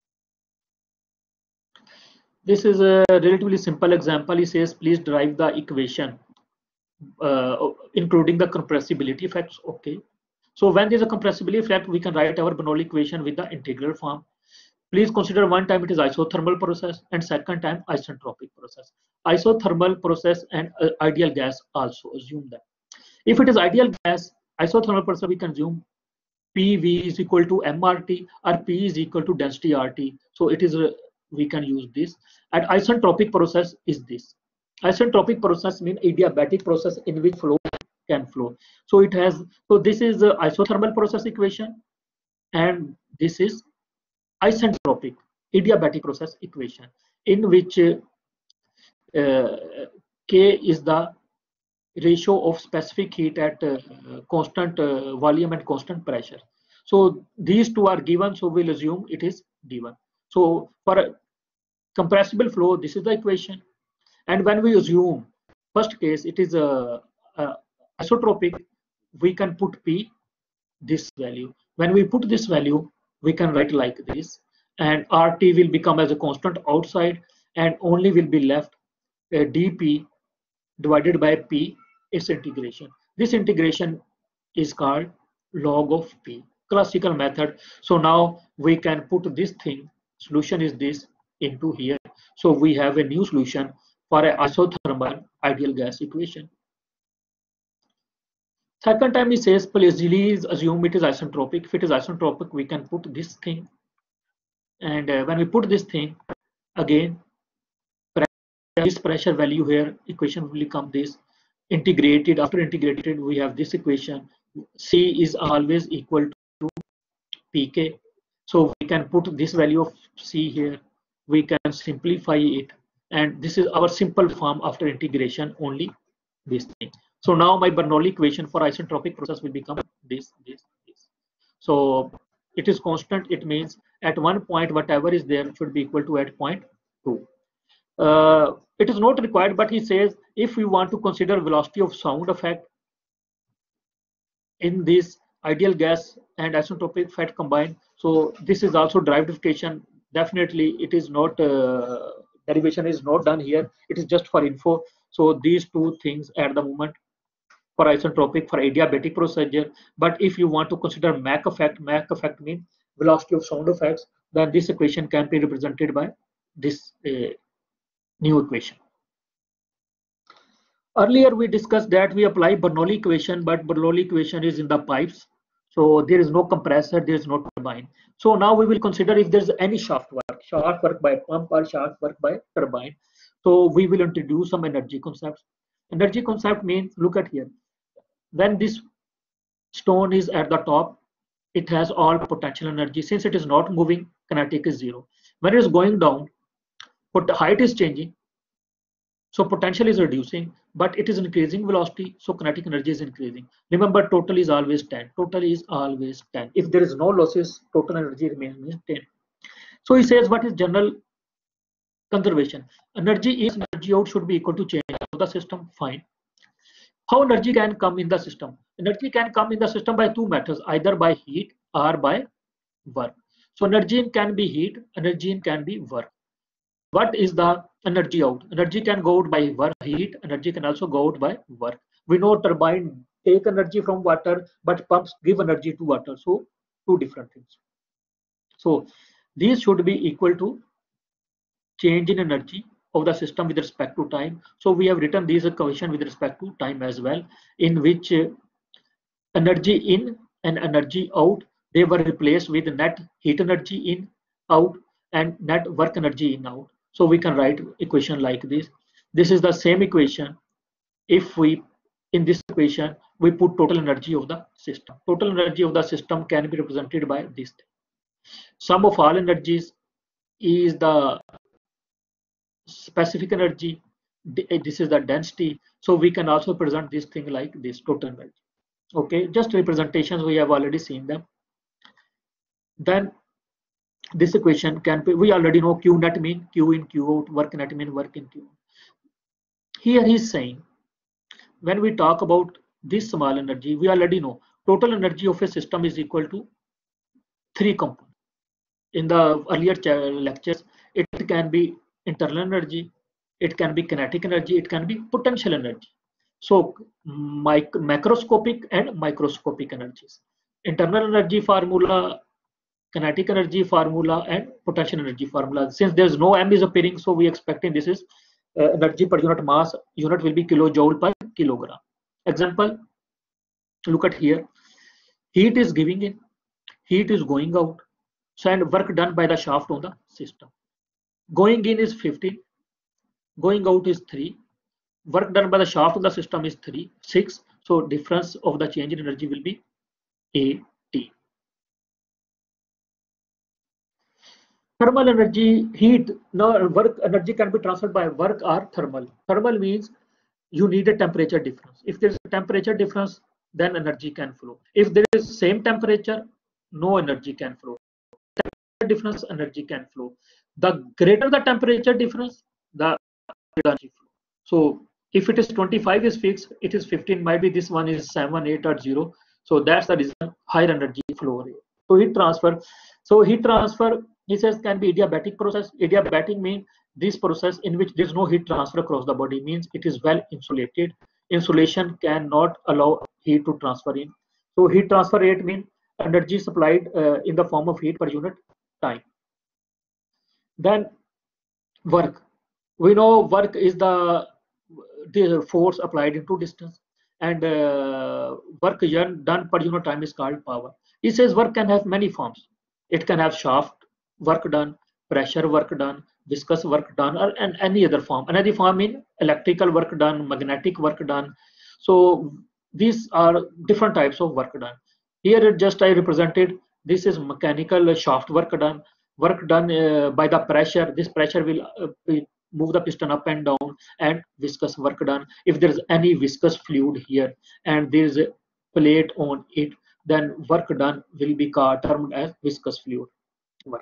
This is a relatively simple example. He says, please derive the equation uh, including the compressibility effects. Okay. So when there's a compressibility effect, we can write our Bernoulli equation with the integral form. Please consider one time it is isothermal process and second time isentropic process. Isothermal process and uh, ideal gas also assume that. If it is ideal gas, isothermal process, we can assume P V is equal to M R T or P is equal to density R T. So it is uh, we can use this. And isentropic process is this. Isentropic process means adiabatic process in which flow can flow. So it has, so this is the isothermal process equation and this is isentropic adiabatic process equation in which uh, uh, K is the ratio of specific heat at uh, constant uh, volume and constant pressure. So these two are given, so we'll assume it is given. So for a compressible flow, this is the equation. And when we assume first case it is a, a isotropic, we can put P this value. When we put this value, we can write like this, and R T will become as a constant outside, and only will be left uh, dP divided by P, its integration. This integration is called log of P, classical method. So now we can put this thing, solution is this, into here. So we have a new solution for an isothermal ideal gas equation. Second time he says, please assume it is isentropic. If it is isentropic, we can put this thing. And uh, when we put this thing, again, this pressure value here, equation will become this. Integrated, after integrated, we have this equation. C is always equal to P K. So we can put this value of C here. We can simplify it. And this is our simple form after integration, only this thing. So now my Bernoulli equation for isentropic process will become this, this, this. So it is constant. It means at one point, whatever is there should be equal to at point two. Uh, it is not required, but he says if we want to consider velocity of sound effect in this ideal gas and isentropic effect combined, so this is also derived equation. Definitely it is not uh, derivation is not done here, it is just for info. So these two things at the moment for isentropic, for adiabatic procedure. But if you want to consider Mach effect, Mach effect means velocity of sound effects, then this equation can be represented by this uh, new equation. Earlier we discussed that we apply Bernoulli equation, but Bernoulli equation is in the pipes. So there is no compressor, there is no turbine. So now we will consider if there is any shaft work, shaft work by pump or shaft work by turbine. So we will introduce some energy concepts. Energy concept means, look at here. When this stone is at the top, it has all potential energy. Since it is not moving, kinetic is zero. When it is going down, but the height is changing, so potential is reducing, but it is increasing velocity, so kinetic energy is increasing. Remember, total is always ten. Total is always ten. If there is no losses, total energy remains ten. So he says, what is general conservation? Energy is energy out should be equal to change of the system. Fine. How energy can come in the system? Energy can come in the system by two methods, either by heat or by work. So energy in can be heat, energy in can be work. What is the energy out? Energy can go out by work, heat. Energy can also go out by work. We know turbine take energy from water, but pumps give energy to water. So two different things. So these should be equal to change in energy of the system with respect to time. So we have written these equation with respect to time as well, in which uh, energy in and energy out, they were replaced with net heat energy in, out, and net work energy in, out. So we can write equation like this. This is the same equation. If we, in this equation, we put total energy of the system. Total energy of the system can be represented by this thing. Sum of all energies is the specific energy. This is the density. So we can also present this thing like this, total energy. Okay, just representations, we have already seen them. Then this equation can be, we already know Q net mean Q in, Q out, work net mean work in, Q. Here he's saying, when we talk about this small energy, we already know total energy of a system is equal to three components. In the earlier lectures, it can be internal energy, it can be kinetic energy, it can be potential energy. So mic macroscopic and microscopic energies. Internal energy formula, kinetic energy formula, and potential energy formula. Since there's no M is appearing, so we expecting this is uh, energy per unit mass, unit will be kilojoule per kilogram. Example, look at here. Heat is giving in, heat is going out. So and work done by the shaft on the system. Going in is fifteen, going out is three. Work done by the shaft on the system is three, six. So difference of the change in energy will be A T. Thermal energy, heat, no work energy can be transferred by work or thermal. Thermal means you need a temperature difference. If there is a temperature difference, then energy can flow. If there is same temperature, no energy can flow. Difference, energy can flow. The greater the temperature difference, the energy flow. So if it is twenty-five is fixed, it is fifteen, might be this one is seven, eight or zero. So that's the reason higher energy flow rate. So heat transfer. So heat transfer, he says, can be adiabatic process. Adiabatic means this process in which there is no heat transfer across the body, means it is well insulated. Insulation cannot allow heat to transfer in. So heat transfer rate means energy supplied uh, in the form of heat per unit time. Then work. We know work is the, the force applied into distance, and uh, work done per unit time is called power. He says work can have many forms. It can have shaft work done, pressure work done, viscous work done, or and any other form. Another form in electrical work done, magnetic work done. So these are different types of work done. Here just I represented, this is mechanical shaft work done, work done uh, by the pressure. This pressure will uh, move the piston up and down, and viscous work done. If there is any viscous fluid here and there is a plate on it, then work done will be called, termed as viscous fluid work.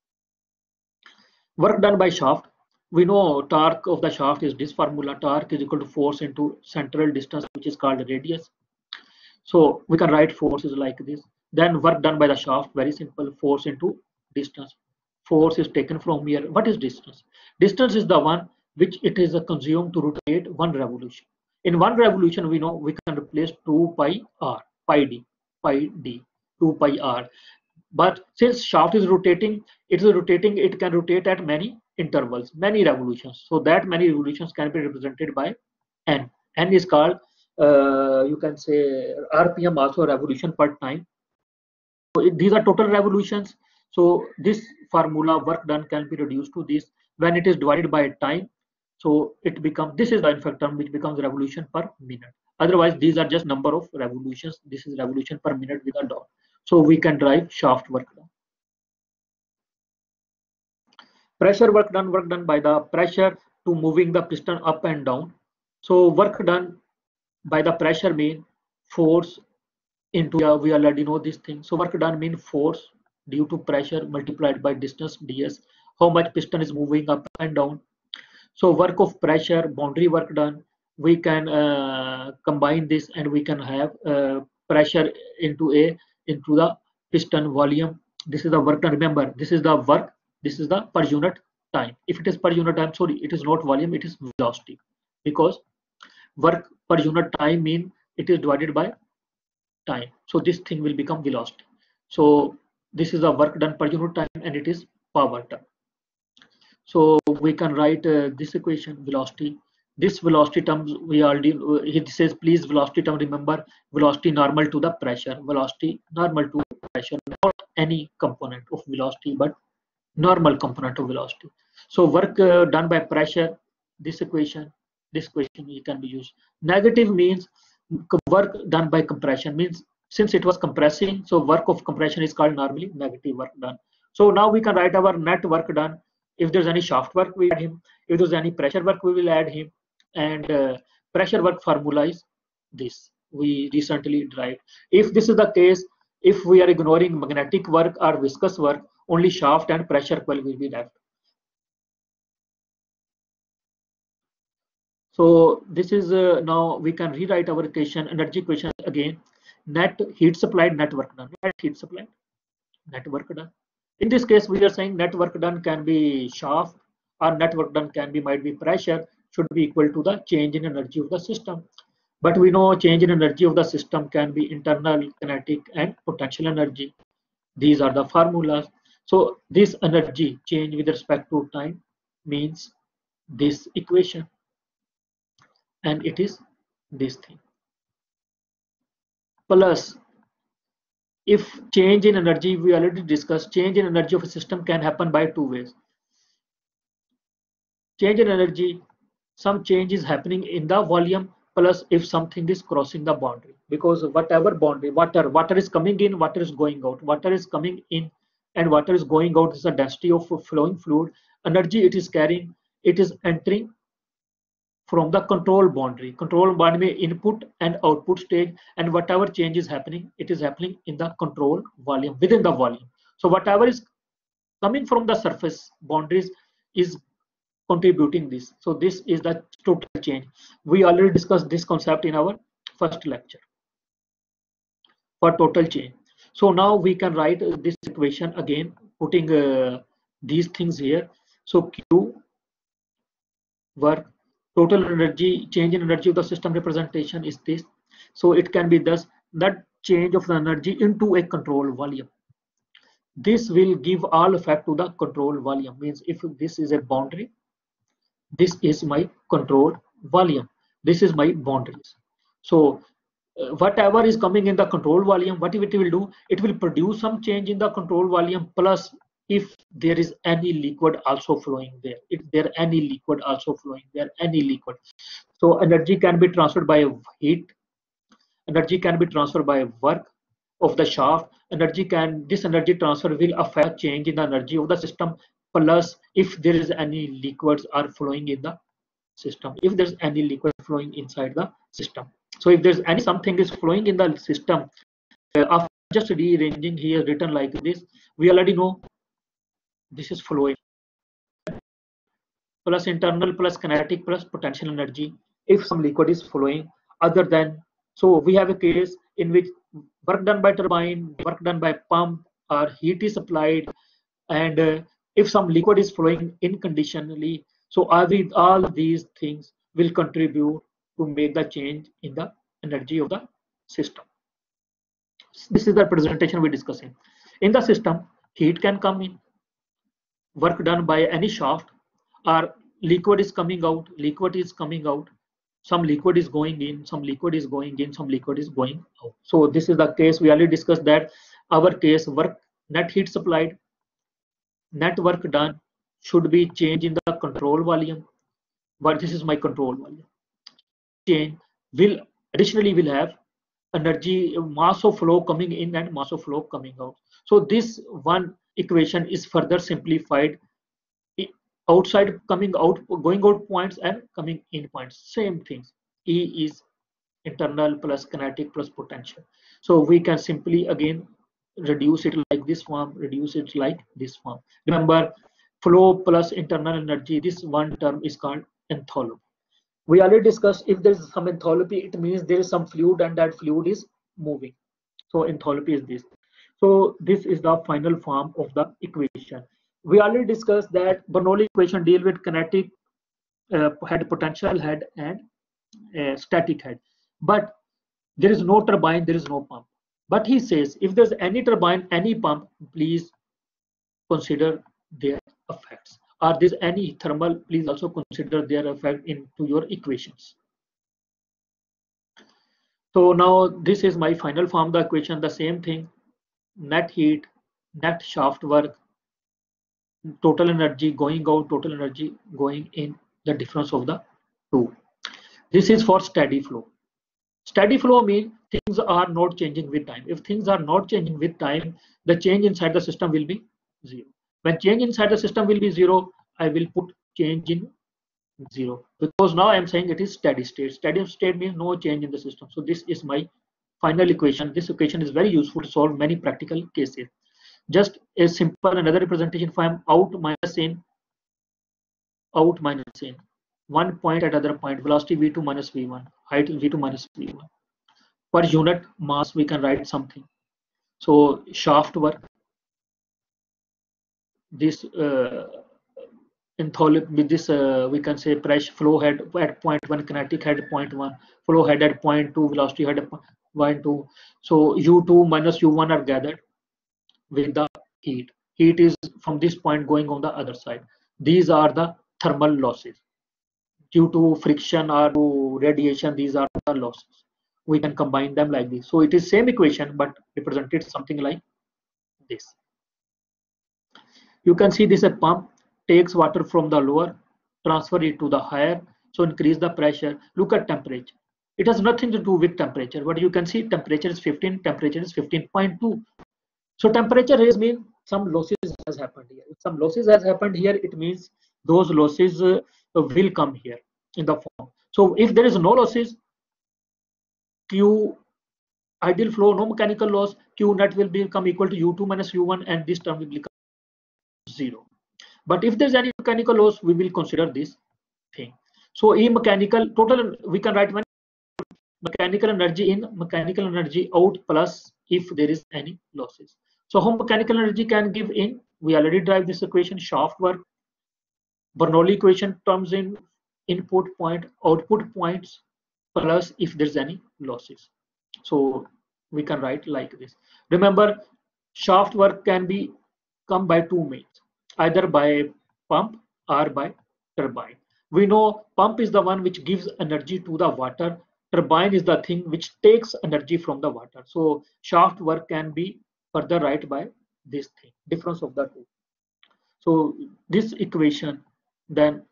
Work done by shaft. We know torque of the shaft is this formula. Torque is equal to force into central distance, which is called radius. So we can write forces like this. Then work done by the shaft, very simple, force into distance. Force is taken from here. What is distance? Distance is the one which it is consumed to rotate one revolution. In one revolution, we know we can replace two pi r, pi d, pi d, two pi r. But since shaft is rotating, it is rotating, it can rotate at many intervals, many revolutions. So that many revolutions can be represented by n. N is called, uh, you can say, R P M, also revolution per time. So these are total revolutions. So this formula work done can be reduced to this when it is divided by time. So it becomes, this is the in fact term which becomes revolution per minute. Otherwise, these are just number of revolutions. This is revolution per minute with a dot. So we can derive shaft work done. Pressure work done, work done by the pressure to moving the piston up and down. So work done by the pressure mean force into, uh, we already know this thing. So work done mean force due to pressure multiplied by distance ds, how much piston is moving up and down. So work of pressure, boundary work done, we can uh, combine this and we can have uh, pressure into a into the piston volume. This is the work done. Remember, this is the work, this is the per unit time. If it is per unit time, sorry, it is not volume, it is velocity, because work per unit time mean it is divided by time. So this thing will become velocity. So this is the work done per unit time and it is power done. So we can write uh, this equation, velocity. This velocity terms we already, uh, he says please velocity term, remember velocity normal to the pressure, velocity normal to pressure, not any component of velocity but normal component of velocity. So work uh, done by pressure, this equation, this equation it can be used. Negative means work done by compression, means since it was compressing, so work of compression is called normally negative work done. So now we can write our net work done. If there's any shaft work, we add him. If there's any pressure work, we will add him. And uh, pressure work formula is this, we recently derived. If this is the case, if we are ignoring magnetic work or viscous work, only shaft and pressure coil will be left. So this is uh, now we can rewrite our equation, energy equation again. Net heat supplied, net work done. Net heat supplied, net work done. In this case, we are saying net work done can be shaft, or net work done can be might be pressure, should be equal to the change in energy of the system. But we know change in energy of the system can be internal, kinetic, and potential energy. These are the formulas. So this energy change with respect to time means this equation, and it is this thing. Plus, if change in energy, we already discussed, change in energy of a system can happen by two ways. Change in energy, some change is happening in the volume, plus if something is crossing the boundary, because whatever boundary, water, water is coming in, water is going out, water is coming in and water is going out is the density of flowing fluid, energy it is carrying, it is entering from the control boundary. Control boundary input and output stage, and whatever change is happening, it is happening in the control volume, within the volume. So whatever is coming from the surface boundaries is contributing this. So this is the total change. We already discussed this concept in our first lecture for total change. So now we can write this equation again, putting uh, these things here. So Q work, total energy, change in energy of the system representation is this. So it can be thus that change of the energy into a control volume. This will give all effect to the control volume. Means if this is a boundary, this is my control volume, this is my boundaries. So uh, whatever is coming in the control volume, what it will do, it will produce some change in the control volume, plus if there is any liquid also flowing there, if there any liquid also flowing there, any liquid. So energy can be transferred by heat, energy can be transferred by work of the shaft, energy can, this energy transfer will affect change in the energy of the system, plus if there is any liquids are flowing in the system, if there's any liquid flowing inside the system. So if there's any something is flowing in the system, uh, after just rearranging here written like this, we already know this is flowing, plus internal plus kinetic plus potential energy if some liquid is flowing other than. So we have a case in which work done by turbine, work done by pump, or heat is applied, and uh, if some liquid is flowing unconditionally, so every, all these things will contribute to make the change in the energy of the system. This is the presentation we're discussing. In the system, heat can come in, work done by any shaft, or liquid is coming out, liquid is coming out, some liquid is going in, some liquid is going in, some liquid is going out. So this is the case we already discussed, that our case work net heat supplied, net work done should be change in the control volume, but this is my control volume. Change will additionally will have energy, mass of flow coming in and mass of flow coming out. So this one equation is further simplified, outside coming out, going out points and coming in points, same things. E is internal plus kinetic plus potential. So we can simply again reduce it like this form, reduce it like this form. Remember, flow plus internal energy, this one term is called enthalpy. We already discussed, if there is some enthalpy, it means there is some fluid and that fluid is moving. So enthalpy is this. So this is the final form of the equation. We already discussed that Bernoulli equation deal with kinetic uh, head, potential head, and uh, static head. But there is no turbine, there is no pump. But he says, if there's any turbine, any pump, please consider their effects. Or there's any thermal, please also consider their effect into your equations. So now this is my final form of the equation, the same thing, net heat, net shaft work, total energy going out, total energy going in, the difference of the two. This is for steady flow. Steady flow means things are not changing with time. If things are not changing with time, the change inside the system will be zero. When change inside the system will be zero, I will put change in zero, because now I am saying it is steady state. Steady state means no change in the system. So this is my final equation. This equation is very useful to solve many practical cases. Just a simple another representation. If I am out minus in, out minus in, one point at other point, velocity v two minus v one, height v two minus v one. Per unit mass we can write something. So shaft work, this uh, enthalpy with this uh, we can say pressure flow head at point one, kinetic head point one, flow head at point two, velocity head at point two. So U two minus U one are gathered with the heat. Heat is from this point going on the other side. These are the thermal losses due to friction or to radiation. These are the losses. We can combine them like this. So it is same equation but represented something like this. You can see this: a pump takes water from the lower, transfer it to the higher, so increase the pressure. Look at temperature. It has nothing to do with temperature, but you can see temperature is fifteen, temperature is fifteen point two. So temperature raise mean some losses has happened here. If some losses has happened here, it means those losses uh, will come here in the form. So if there is no losses, Q ideal flow, no mechanical loss, Q net will become equal to U two minus U one, and this term will become zero. But if there's any mechanical loss, we will consider this thing. So E mechanical total, we can write one mechanical energy in, mechanical energy out, plus if there is any losses. So how mechanical energy can give in? We already derived this equation. Shaft work, Bernoulli equation terms in input point, output points, plus if there's any losses. So we can write like this. Remember, shaft work can be come by two means, either by pump or by turbine. We know pump is the one which gives energy to the water. Turbine is the thing which takes energy from the water. So shaft work can be further write by this thing, difference of the two. So this equation then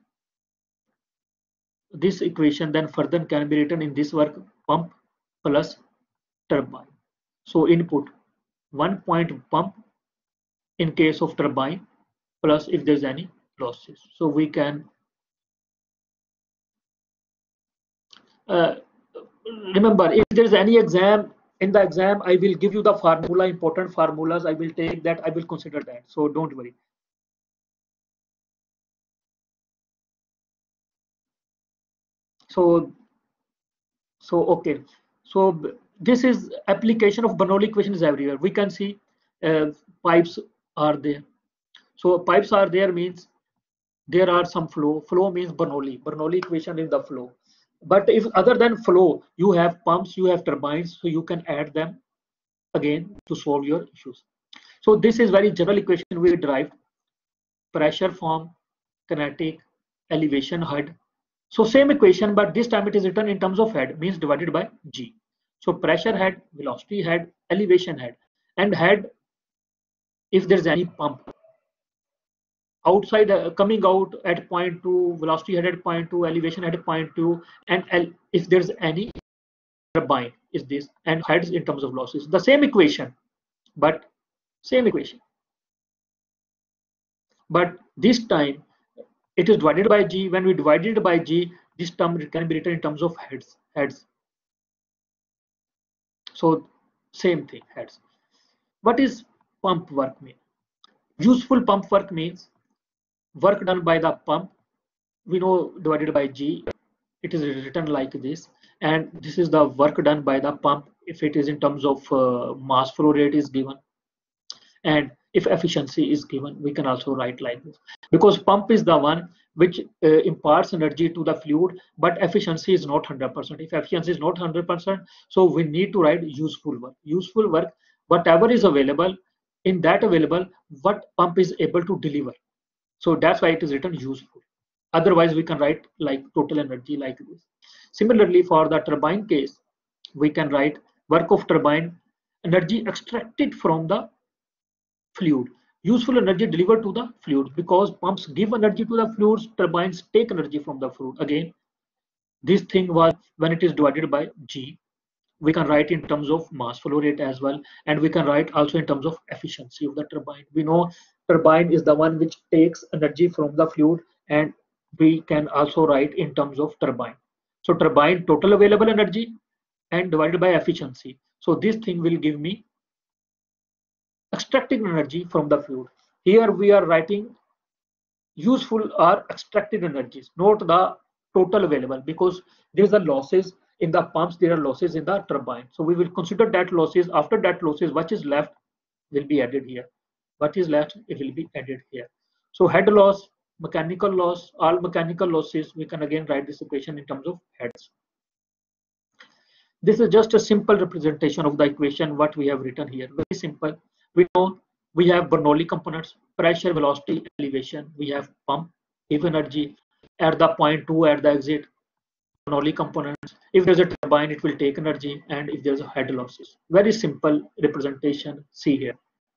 this equation then further can be written in this work: pump plus turbine. So input one point pump in case of turbine, plus if there's any losses. So we can uh, remember, if there's any exam, in the exam I will give you the formula, important formulas. I will take that, I will consider that, so don't worry. So so okay, so this is application of Bernoulli equations everywhere. We can see uh, pipes are there. So pipes are there means there are some flow. Flow means Bernoulli. Bernoulli equation is the flow. But if other than flow, you have pumps, you have turbines, so you can add them again to solve your issues. So this is very general equation we derived: pressure form, kinetic, elevation, head. So same equation, but this time it is written in terms of head, means divided by G. So pressure head, velocity head, elevation head, and head if there's any pump outside uh, coming out at point two, velocity head at point two, elevation at point two, and L, if there's any turbine is this, and heads in terms of losses. The same equation, but same equation. But this time it is divided by G. When we divide it by G, this term can be written in terms of heads. Heads. So same thing, heads. What is pump work mean? Useful pump work means work done by the pump. We know divided by G. It is written like this, and this is the work done by the pump. If it is in terms of uh, mass flow rate is given, and if efficiency is given, we can also write like this, because pump is the one which uh, imparts energy to the fluid, but efficiency is not one hundred percent. If efficiency is not one hundred percent, so we need to write useful work. Useful work, whatever is available, in that available, what pump is able to deliver. So that's why it is written useful. Otherwise, we can write like total energy like this. Similarly, for the turbine case, we can write work of turbine, energy extracted from the fluid, useful energy delivered to the fluid, because pumps give energy to the fluids, turbines take energy from the fluid. Again, this thing was when it is divided by G, we can write in terms of mass flow rate as well, and we can write also in terms of efficiency of the turbine. We know turbine is the one which takes energy from the fluid, and we can also write in terms of turbine. So turbine total available energy and divided by efficiency. So this thing will give me extracting energy from the fluid. Here we are writing useful or extracted energies, not the total available, because there's a losses in the pumps, there are losses in the turbine. So we will consider that losses. After that losses, what is left will be added here. What is left, it will be added here. So head loss, mechanical loss, all mechanical losses, we can again write this equation in terms of heads. This is just a simple representation of the equation what we have written here. Very simple. We know we have Bernoulli components, pressure, velocity, elevation. We have pump, if energy at the point two at the exit, Bernoulli components. If there's a turbine, it will take energy, and if there's a head losses. Very simple representation. See here.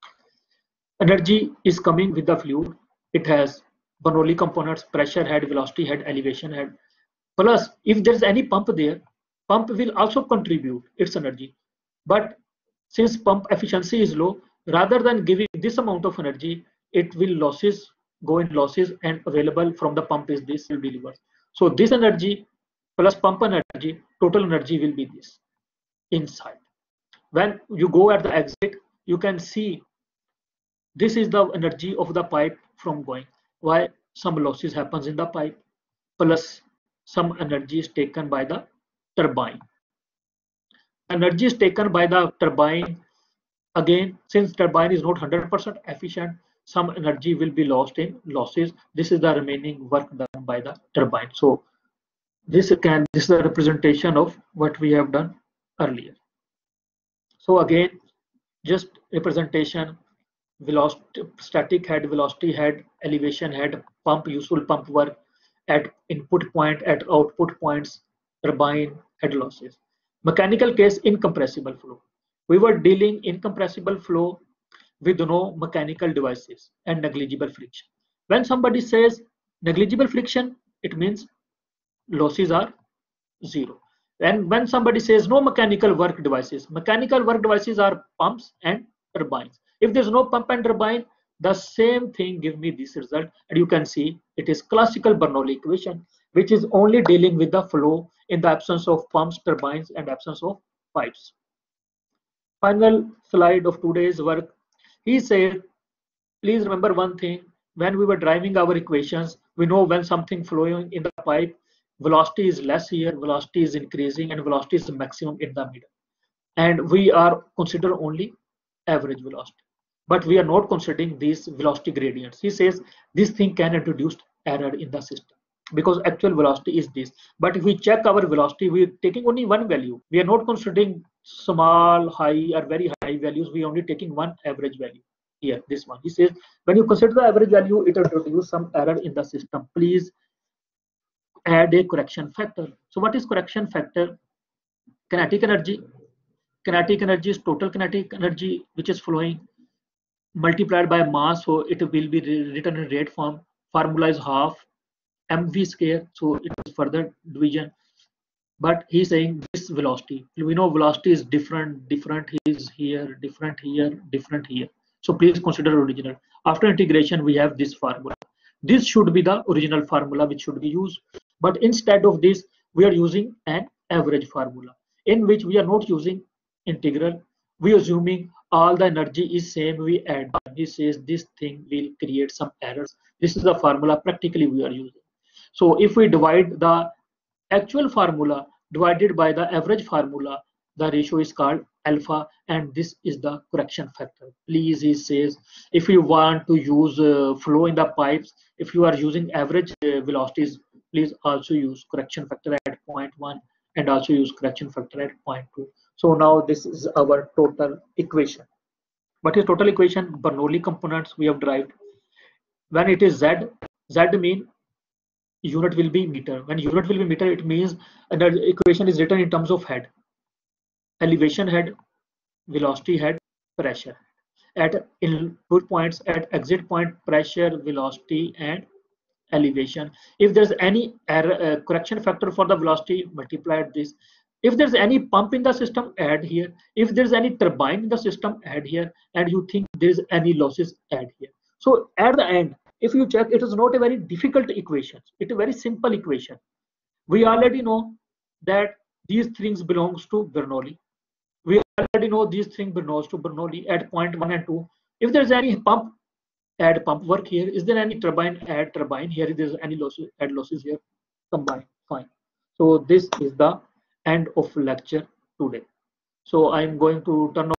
Energy is coming with the fluid. It has Bernoulli components, pressure head, velocity head, elevation head. Plus, if there's any pump there, pump will also contribute its energy. But since pump efficiency is low, rather than giving this amount of energy, it will losses go in losses, and available from the pump is this will deliver. So this energy plus pump energy, total energy will be this inside. When you go at the exit, you can see this is the energy of the pipe from going. Why? Some losses happens in the pipe, plus some energy is taken by the turbine. Energy is taken by the turbine. Again, since turbine is not one hundred percent efficient, some energy will be lost in losses. This is the remaining work done by the turbine. So this can this is a representation of what we have done earlier. So again, just representation: velocity, static head, velocity head, elevation head, pump, useful pump work at input point, at output points, turbine, head losses. Mechanical case, incompressible flow. We were dealing incompressible flow with no mechanical devices and negligible friction. When somebody says negligible friction, it means losses are zero. And when somebody says no mechanical work devices, mechanical work devices are pumps and turbines. If there's no pump and turbine, the same thing give me this result, and you can see it is classical Bernoulli equation, which is only dealing with the flow in the absence of pumps, turbines, and absence of pipes. Final slide of today's work. He said, please remember one thing: when we were driving our equations, we know when something flowing in the pipe, velocity is less here, velocity is increasing, and velocity is maximum in the middle. And we are consider only average velocity, but we are not considering these velocity gradients. He says this thing can introduce error in the system because actual velocity is this. But if we check our velocity, we are taking only one value. We are not considering small, high, or very high values. We are only taking one average value here, this one. He says when you consider the average value, it introduces some error in the system. Please add a correction factor. So what is correction factor? Kinetic energy. Kinetic energy is total kinetic energy which is flowing multiplied by mass, so it will be written in rate form. Formula is half mv square, so it is further division. But he's saying this velocity, we know velocity is different, different is here, different here, different here. So please consider original. After integration, we have this formula. This should be the original formula which should be used. But instead of this, we are using an average formula in which we are not using integral. We are assuming all the energy is same, we add. He says this thing will create some errors. This is the formula practically we are using. So if we divide the actual formula divided by the average formula, the ratio is called alpha, and this is the correction factor. Please, he says, if you want to use uh, flow in the pipes, if you are using average uh, velocities, please also use correction factor at zero point one and also use correction factor at zero point two. So now this is our total equation. What is total equation? Bernoulli components we have derived. When it is Z, Z mean unit will be meter. When unit will be meter, it means the equation is written in terms of head. Elevation head, velocity head, pressure. At input points, at exit point, pressure, velocity, and elevation. If there's any error, uh, correction factor for the velocity, multiply this. If there's any pump in the system, add here. If there's any turbine in the system, add here. And you think there's any losses, add here. So at the end, if you check, it is not a very difficult equation. It's a very simple equation. We already know that these things belongs to Bernoulli. We already know these things belongs to Bernoulli at point one and two. If there's any pump, add pump work here. Is there any turbine? Add turbine here. If there's any losses, add losses here. Combine. Fine. So this is the end of lecture today. So I'm going to turn